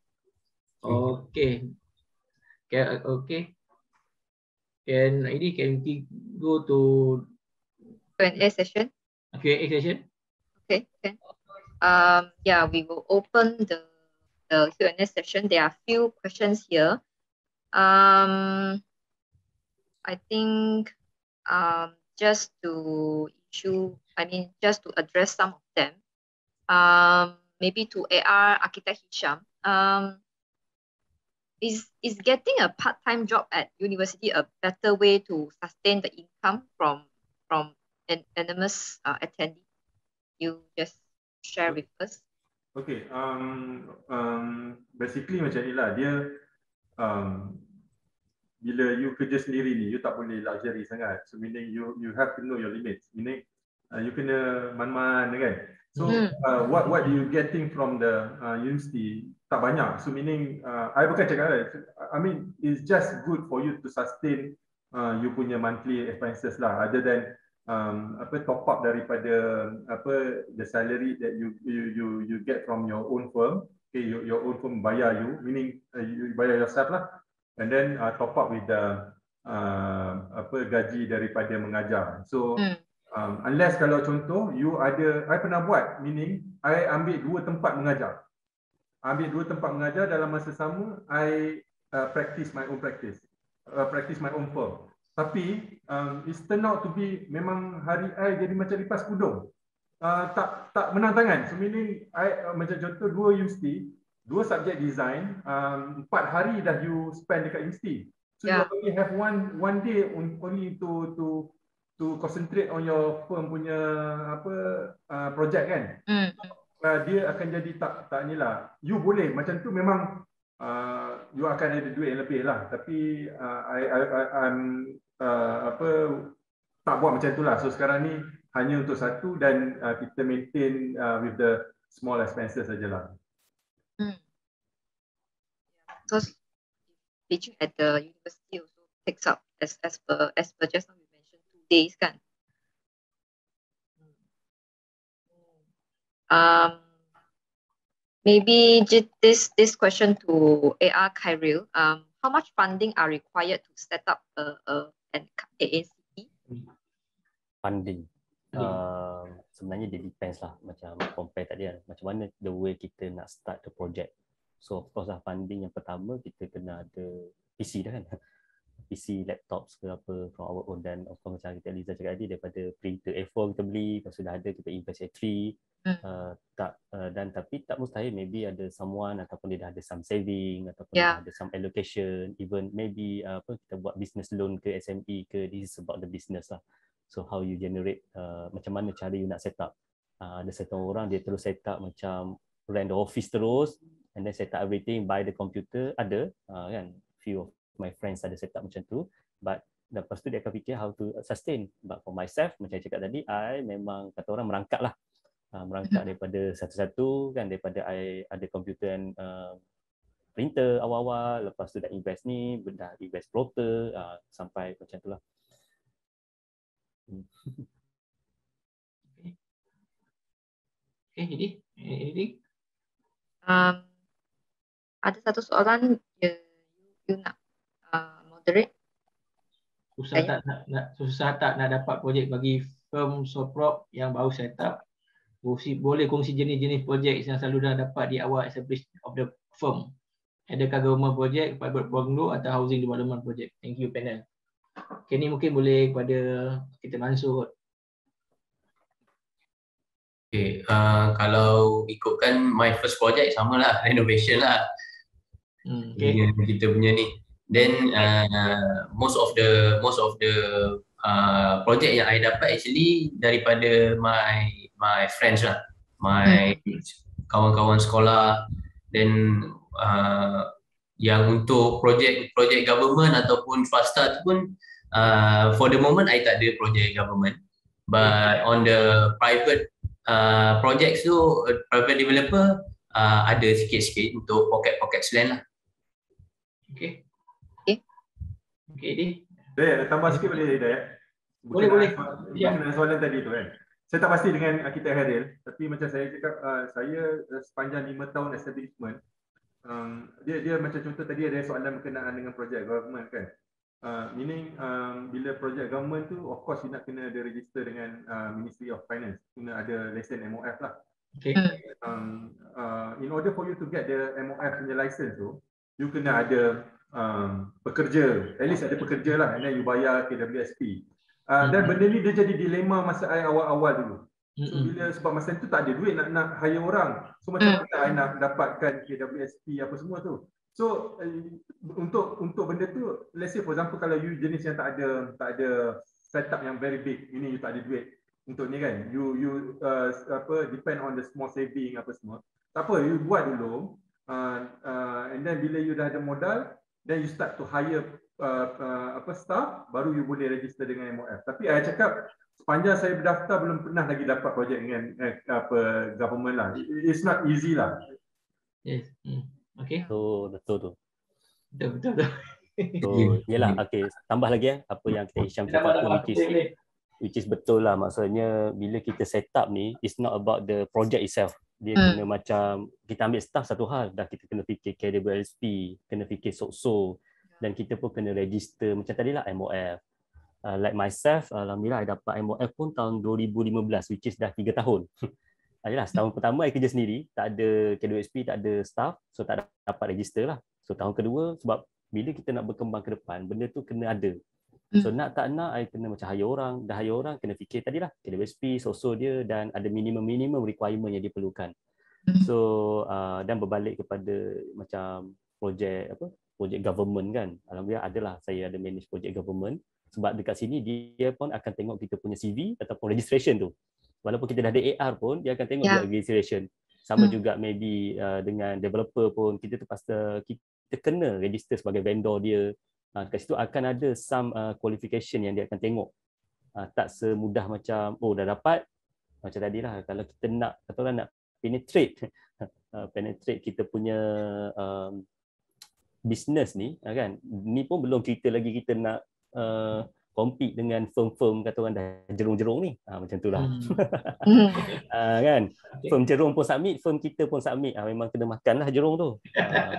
Okay. Okay. Okay. Can ini can we go to Q and A session. Q and A session? Okay, can. Um, yeah, we will open the the Q and A session. There are few questions here. Um, I think um just to issue, I mean just to address some of them. Um, maybe to A R Architect Hisham. Um, is is getting a part-time job at university a better way to sustain the income from from an anonymous uh, attendee? You just share with us. Okay, um, um, basically macam ni lah, dia um, bila you kerja sendiri ni, you tak boleh luxury sangat. So meaning you you have to know your limits. Meaning uh, you kena man-man kan. So uh, what what you getting from the uh, university tak banyak. So meaning uh, I bukan cakap lah, I mean it's just good for you to sustain uh, you punya monthly expenses lah, other than um, apa top up daripada apa the salary that you you you you get from your own firm. Okay, your, your own firm bayar you, meaning uh, you bayar yourself lah, and then uh, top up with the uh, apa gaji daripada mengajar. So Hmm. um, unless kalau contoh you ada, I pernah buat, meaning I ambil dua tempat mengajar. Ambil dua tempat mengajar, dalam masa sama I uh, practice my own practice, uh, practice my own firm. Tapi um, it turn out to be memang hari I jadi macam lipas kudung, uh, tak tak menang tangan. So meaning I uh, macam contoh dua universiti, dua subjek design, um, empat hari dah you spend dekat universiti. So Yeah. you only have one one day on, only to to to concentrate on your firm punya apa uh, project kan. Hmm. Uh, dia akan jadi tak tak ni lah. You boleh macam tu memang uh, you akan ada duit yang lebih lah. Tapi uh, I, I, I, I'm uh, apa tak buat macam tu lah. So sekarang ni hanya untuk satu, dan uh, kita maintain uh, with the small expenses sajalah. Hmm. Because teaching at the university also takes up as as per as per just now you mentioned two days kan. Um, maybe ju- this this question to A R Khairil. Um, how much funding are required to set up a a an A A C P? Funding. Uh, sebenarnya dia depends lah, macam compare tadi lah, macam mana the way kita nak start the project. So of course lah, funding yang pertama kita kena ada P C dah kan. P C, laptops ke apa from our own, dan of course macam kita Liza cakap tadi, daripada printer A four kita beli, lepas sudah ada kita invest A three. Hmm. Uh, tak uh, dan tapi tak mustahil, maybe ada someone ataupun dia dah ada some saving ataupun Yeah. dia dah ada some allocation, even maybe uh, apa kita buat business loan ke S M E ke, this is about the business lah. So how you generate, uh, macam mana cara you nak set up. Uh, ada satu orang dia terus set up macam rent the office terus, and then set up everything, buy the computer, ada uh, kan, few of my friends ada set up macam tu, but lepas tu dia akan fikir how to sustain. But for myself, macam saya cakap tadi, I memang kata orang merangkak lah. Uh, merangkak daripada satu-satu kan, daripada I ada komputer and uh, printer awal-awal, lepas tu dah invest ni, dah invest plotter, uh, sampai macam tu lah. Hmm. Okay, jadi anything? Um, ada satu soalan you, you nak uh, moderate? Susah Saya- tak nak, nak susah tak nak dapat projek bagi firm Soprop yang baru set up? Kongsi, boleh kongsi jenis-jenis projek yang selalu dah dapat di awal establish of the firm. Adakah government project, private bungalow atau housing development project? Thank you panel. Okay, ni mungkin boleh kepada kita Mansur. Okay, uh, kalau ikutkan my first project sama lah, renovation lah. Hmm, okay. Dengan kita punya ni. Then uh, most of the most of the uh, project yang I dapat actually daripada my my friends lah, my kawan-kawan sekolah. Then uh, Yang untuk projek-projek government ataupun swasta tu pun uh, for the moment I tak ada projek government. But on the private uh, projects tu, uh, private developer uh, ada sikit-sikit untuk pocket-pocket slant lah. Okay. Okay. Okay, Di. Daya, tambah sikit boleh Daya? Boleh, boleh. Ya. Berkenaan soalan tadi tu kan. Saya tak pasti dengan arkitek Haril, tapi macam saya cakap, uh, saya uh, sepanjang lima tahun establishment, um, dia dia macam contoh tadi ada soalan berkenaan dengan projek government kan. Uh, meaning um, bila projek government tu, of course you nak kena ada register dengan uh, Ministry of Finance, kena ada lesen M O F lah. Okay. Um, uh, in order for you to get the M O F punya license tu, you kena ada um, pekerja, at least ada pekerja lah, and then you bayar K W S P. Uh, dan benda ni dia jadi dilema masa I awal-awal dulu. So bila sebab masa itu tak ada duit nak nak hire orang. So macam mana I nak dapatkan K W S P apa semua tu. So uh, untuk untuk benda tu, let's say for example kalau you jenis yang tak ada tak ada setup yang very big, ini you tak ada duit untuk ni kan. You you uh, apa depend on the small saving apa semua. Tak apa, you buat dulu. Uh, uh, and then bila you dah ada modal, then you start to hire Uh, uh, apa staff, baru you boleh register dengan M O F. Tapi saya cakap sepanjang saya berdaftar belum pernah lagi dapat projek dengan eh, apa government lah. It's not easy lah. Yes. Hmm. Okay. So betul tu. Betul betul. betul. So yalah, okay, tambah lagi eh apa yang kita Hisham cakap tu, which is which is betul lah. Maksudnya bila kita set up ni, it's not about the project itself. Dia hmm. kena macam kita ambil staff satu hal, dah kita kena fikir K W S P, kena fikir S O K S O, dan kita pun kena register macam tadi lah M O F. Uh, like myself, alhamdulillah I dapat M O F pun tahun dua ribu lima belas, which is dah tiga tahun. Yalah, setahun pertama I kerja sendiri, tak ada K W S P, tak ada staff, so tak dapat register lah. So tahun kedua, sebab bila kita nak berkembang ke depan, benda tu kena ada. So nak tak nak, I kena macam hire orang, dah hire orang, kena fikir tadi lah K W S P, S O S O dia, dan ada minimum-minimum requirement yang diperlukan. So uh, dan berbalik kepada macam projek apa projek government kan, alhamdulillah adalah saya ada manage projek government, sebab dekat sini dia pun akan tengok kita punya C V ataupun registration tu. Walaupun kita dah ada A R pun, dia akan tengok yeah. juga registration. Sama hmm. juga maybe uh, dengan developer pun, kita tu pasti kita kena register sebagai vendor dia. Uh, kat situ akan ada some uh, qualification yang dia akan tengok. Uh, tak semudah macam oh dah dapat macam tadi lah, kalau kita nak kata orang nak penetrate uh, penetrate kita punya um, business ni kan, ni pun belum cerita lagi kita nak uh, compete dengan firm-firm kata orang dah jerung-jerung ni, ha, macam tu lah. Hmm. uh, kan, okay. Firm jerung pun submit, firm kita pun submit, ha, memang kena makan lah jerung tu. Uh,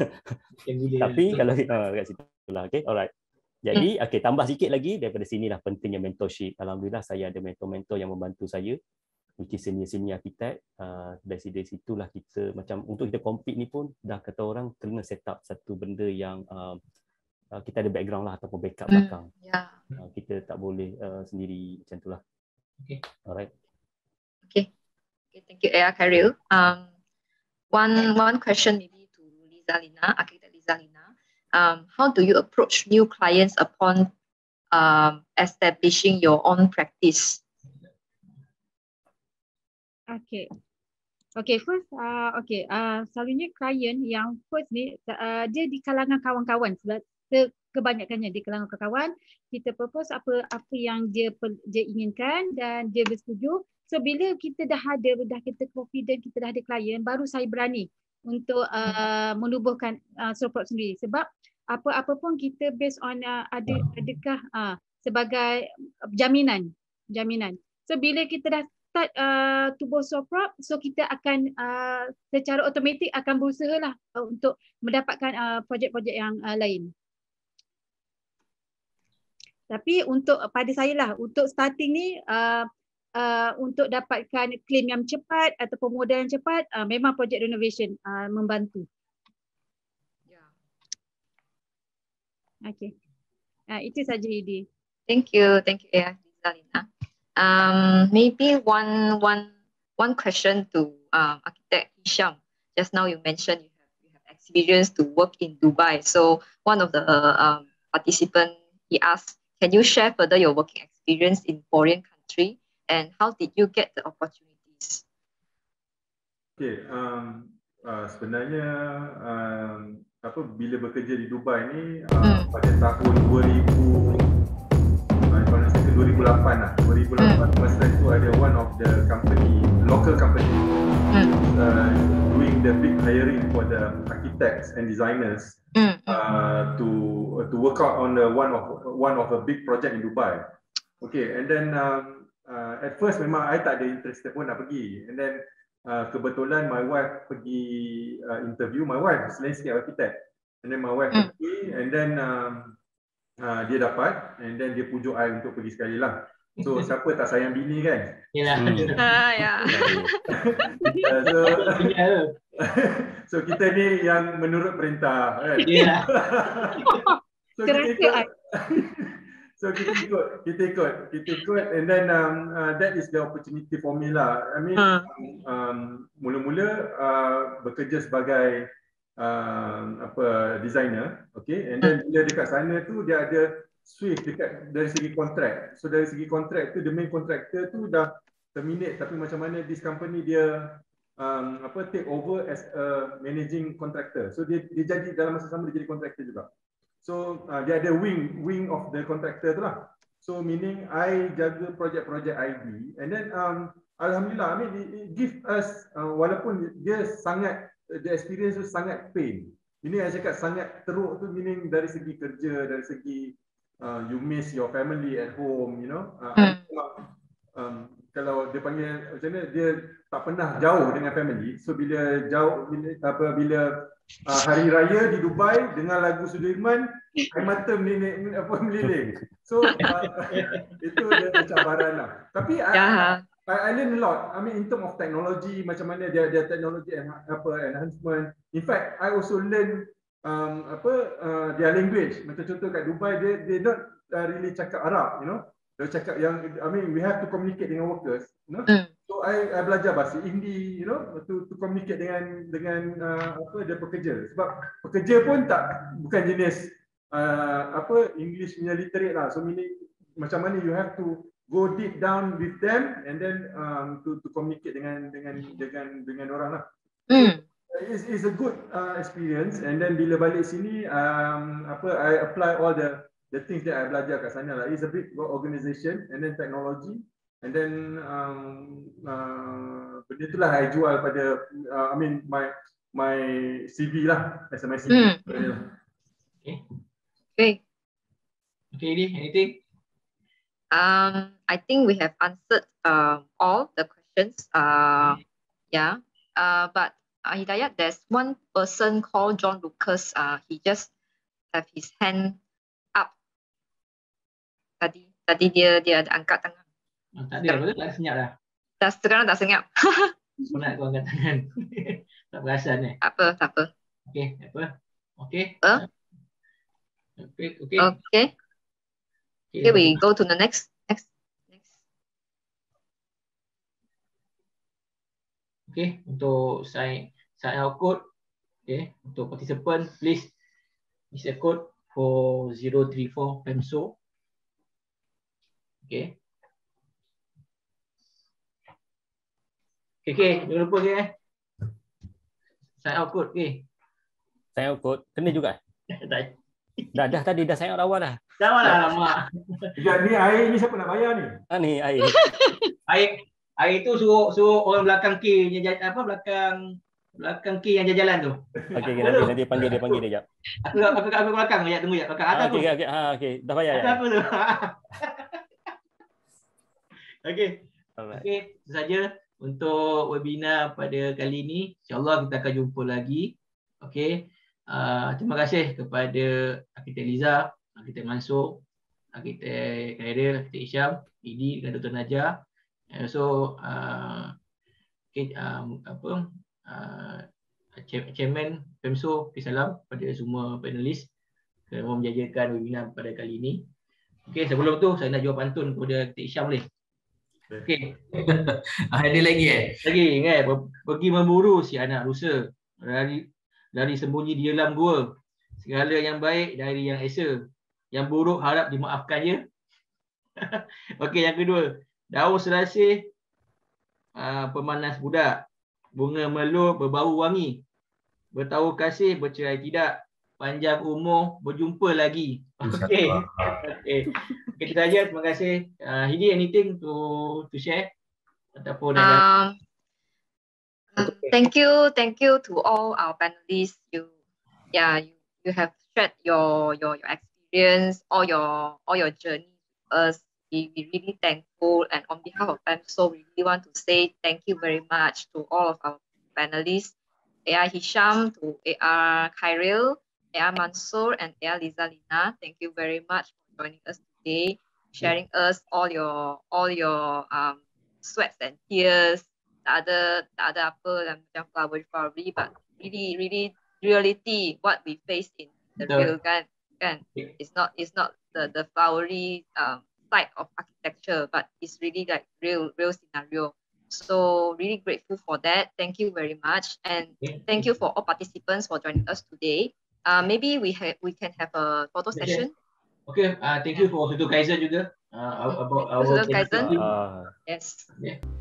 tapi kalau uh, kat situ lah, okay, alright. Jadi, okay, tambah sikit lagi daripada sini lah pentingnya mentorship. Alhamdulillah saya ada mentor-mentor yang membantu saya, which is senior-senior arkitek. Uh, dari situlah kita macam untuk kita compete ni pun dah kata orang kena set up satu benda yang uh, uh, kita ada background lah ataupun backup mm, belakang. Yeah. Uh, kita tak boleh uh, sendiri macam itulah. Okay. Alright. Okay. Okay, thank you, Aya Khairil. Um, one one question maybe to Liza Lina, architect Liza Lina. Um, how do you approach new clients upon um, establishing your own practice? Okay. Okay, first, uh, okay, uh, selalunya klien yang first ni, uh, dia di kalangan kawan-kawan. Kebanyakannya di kalangan kawan, kita propose apa apa yang dia dia inginkan dan dia bersetuju. So, bila kita dah ada, dah kita confident, kita dah ada klien, baru saya berani untuk uh, menubuhkan uh, solo prop sendiri. Sebab apa-apa pun kita based on uh, ada, adakah uh, sebagai jaminan. jaminan. So, bila kita dah start uh, tubuh solo prop, so kita akan uh, secara automatik akan berusaha lah uh, untuk mendapatkan uh, projek-projek yang uh, lain. Tapi untuk uh, pada saya lah, untuk starting ni uh, uh, untuk dapatkan claim yang cepat ataupun modal yang cepat, uh, memang projek renovation uh, membantu. Yeah. Okay. Uh, itu saja Idi. Thank you, thank you, Aya Lina. Um, maybe one one one question to um, architect Hisham. Just now you mentioned you have you have experience to work in Dubai. So one of the uh, um, participants he asked, can you share further your working experience in foreign country and how did you get the opportunities? Okay, um, uh, sebenarnya um, apa bila bekerja di Dubai ni uh, pada tahun dua ribu dua ribu lapan lah. dua ribu lapan hmm. masa itu ada one of the company, local company hmm. uh, doing the big hiring for the architects and designers hmm. uh, to uh, to work out on the one of one of a big project in Dubai. Okay, and then um, uh, at first memang I tak ada interest pun nak pergi, and then uh, kebetulan my wife pergi uh, interview. My wife is landscape architect, and then my wife hmm. pergi, and then um, Uh, dia dapat, and then dia pujuk I untuk pergi sekali lah. So siapa tak sayang bini kan? Yalah. Ah ya. So, so kita ni yang menurut perintah kan? Yeah. So kita ikut. So kita ikut, kita ikut, kita ikut, and then um, uh, that is the opportunity for me lah. I mean, hmm. um, mula-mula uh, bekerja sebagai Uh, apa designer, okay, and then bila dekat sana tu dia ada switch dekat dari segi kontrak. So dari segi kontrak tu the main contractor tu dah terminate, tapi macam mana this company dia um, apa take over as a managing contractor. So dia dia jadi dalam masa sama dia jadi contractor juga. So uh, dia ada wing wing of the contractor tu lah. So meaning I jaga projek-projek I D, and then um, alhamdulillah, I mean it, it give us uh, walaupun dia sangat the experience tu sangat pain. Ini yang saya cakap sangat teruk tu, meaning dari segi kerja, dari segi uh, you miss your family at home, you know. Uh, hmm. um, kalau dia panggil macam mana, dia tak pernah jauh dengan family. So bila jauh, bila, apa, bila uh, hari raya di Dubai dengan lagu Sudirman, air mata meliling, apa meliling. So uh, itu dia cabaran lah. Tapi I, I, I learn a lot. I mean, in terms of technology, macam mana dia dia teknologi apa enhancement. In fact, I also learn um, apa uh, their language. Macam contoh kat Dubai, dia they not uh, really cakap Arab, you know. Dia cakap yang, I mean, we have to communicate dengan workers, you know. Mm. So I, I belajar bahasa Hindi, you know, to to communicate dengan dengan uh, apa dia pekerja. Sebab pekerja pun tak bukan jenis uh, apa English punya literate lah. So meaning macam mana you have to go deep down with them, and then um, to to communicate dengan dengan dengan dengan orang lah. Mm. So, it's, it's a good uh, experience. And then bila balik sini, um, apa I apply all the the things that I belajar kat sana lah. It's a big organisation, and then technology, and then um, uh, benda itulah I jual pada uh, I mean my my C V lah, as my C V. Mm. Okay. Okay. Okay, Edi, anything? Um, I think we have answered uh, all the questions. Uh, yeah. Uh, but uh, Hidayat, there's one person called John Lucas. Uh, he just have his hand up. Tadi, tadi dia dia ada angkat tangan. Oh, tak ada, betul? Dah senyap dah. Dah sekarang dah senyap. Penat kau angkat tangan. Tak perasan eh? Apa, tak apa. Okay, apa? Okay. Uh? Okay, okay. Okay. Okay, we go to the next, next, next. Okay, untuk sign sign out code, okay, untuk participant, please use the code four zero three four PEMSO. Okay. Okay, okay, jangan lupa okay, eh. Sign out code, okay. Sign out code, kena juga? Tak. Dah, dah tadi dah sign out awal dah. Dah lah lama. Sekejap ni air ni siapa nak bayar ni? Ah ni air. Air air tu suruh suruh orang belakang K yang apa belakang belakang K yang jalan tu. Okey okay, nanti nanti panggil dia panggil dia jap. Aku aku aku belakang ya tunggu ya belakang atas tu. Okey okey ha okey dah bayar ya. Apa tu? Okey. Okey, itu saja untuk webinar pada kali ini. Insya-Allah kita akan jumpa lagi. Okey. Uh, terima kasih kepada Arkitek Liza, Arkitek Mansur, Arkitek Khairil, Arkitek Isham, Edi dengan Doktor Najah. And so uh, okay, um, apa uh, Chairman PEMSO, salam pada semua panelis kerana menjajakan webinar pada kali ini. Okey, sebelum tu saya nak jawab pantun kepada Arkitek Isham boleh? Okey. Ada lagi eh? Lagi ingat pergi memburu si anak rusa. Dari dari sembunyi di dalam gua. Segala yang baik dari yang esa. Yang buruk harap dimaafkan ya. Okey, yang kedua. Daun selasih uh, pemanas budak. Bunga melur berbau wangi. Bertahu kasih bercerai tidak. panjang umur, berjumpa lagi. Okey. Okey. Itu saja. Terima kasih. Uh, Hidi, anything to to share ataupun Um, uh, thank you, thank you to all our panelists. You, yeah, you, you have shared your your your experience, all your all your journey with us. We we really thankful, and on behalf of PAMSO, we really want to say thank you very much to all of our panelists, A R Hisham, to A R Khairil, A R Mansoor, and A R Liza Lina. Thank you very much for joining us today, sharing us all your all your um sweats and tears. Tak ada tak ada apa macam flowery flowery, but really really reality what we face in the Betul. real kan kan. It's not it's not the the flowery um side of architecture, but it's really like real real scenario. So really grateful for that. Thank you very much, and thank you for all participants for joining us today. Uh, maybe we have we can have a photo session. Okay, uh, thank you for Sudut Kaizen juga uh, about our Sudut Kaizen. Uh, Yes. Yeah.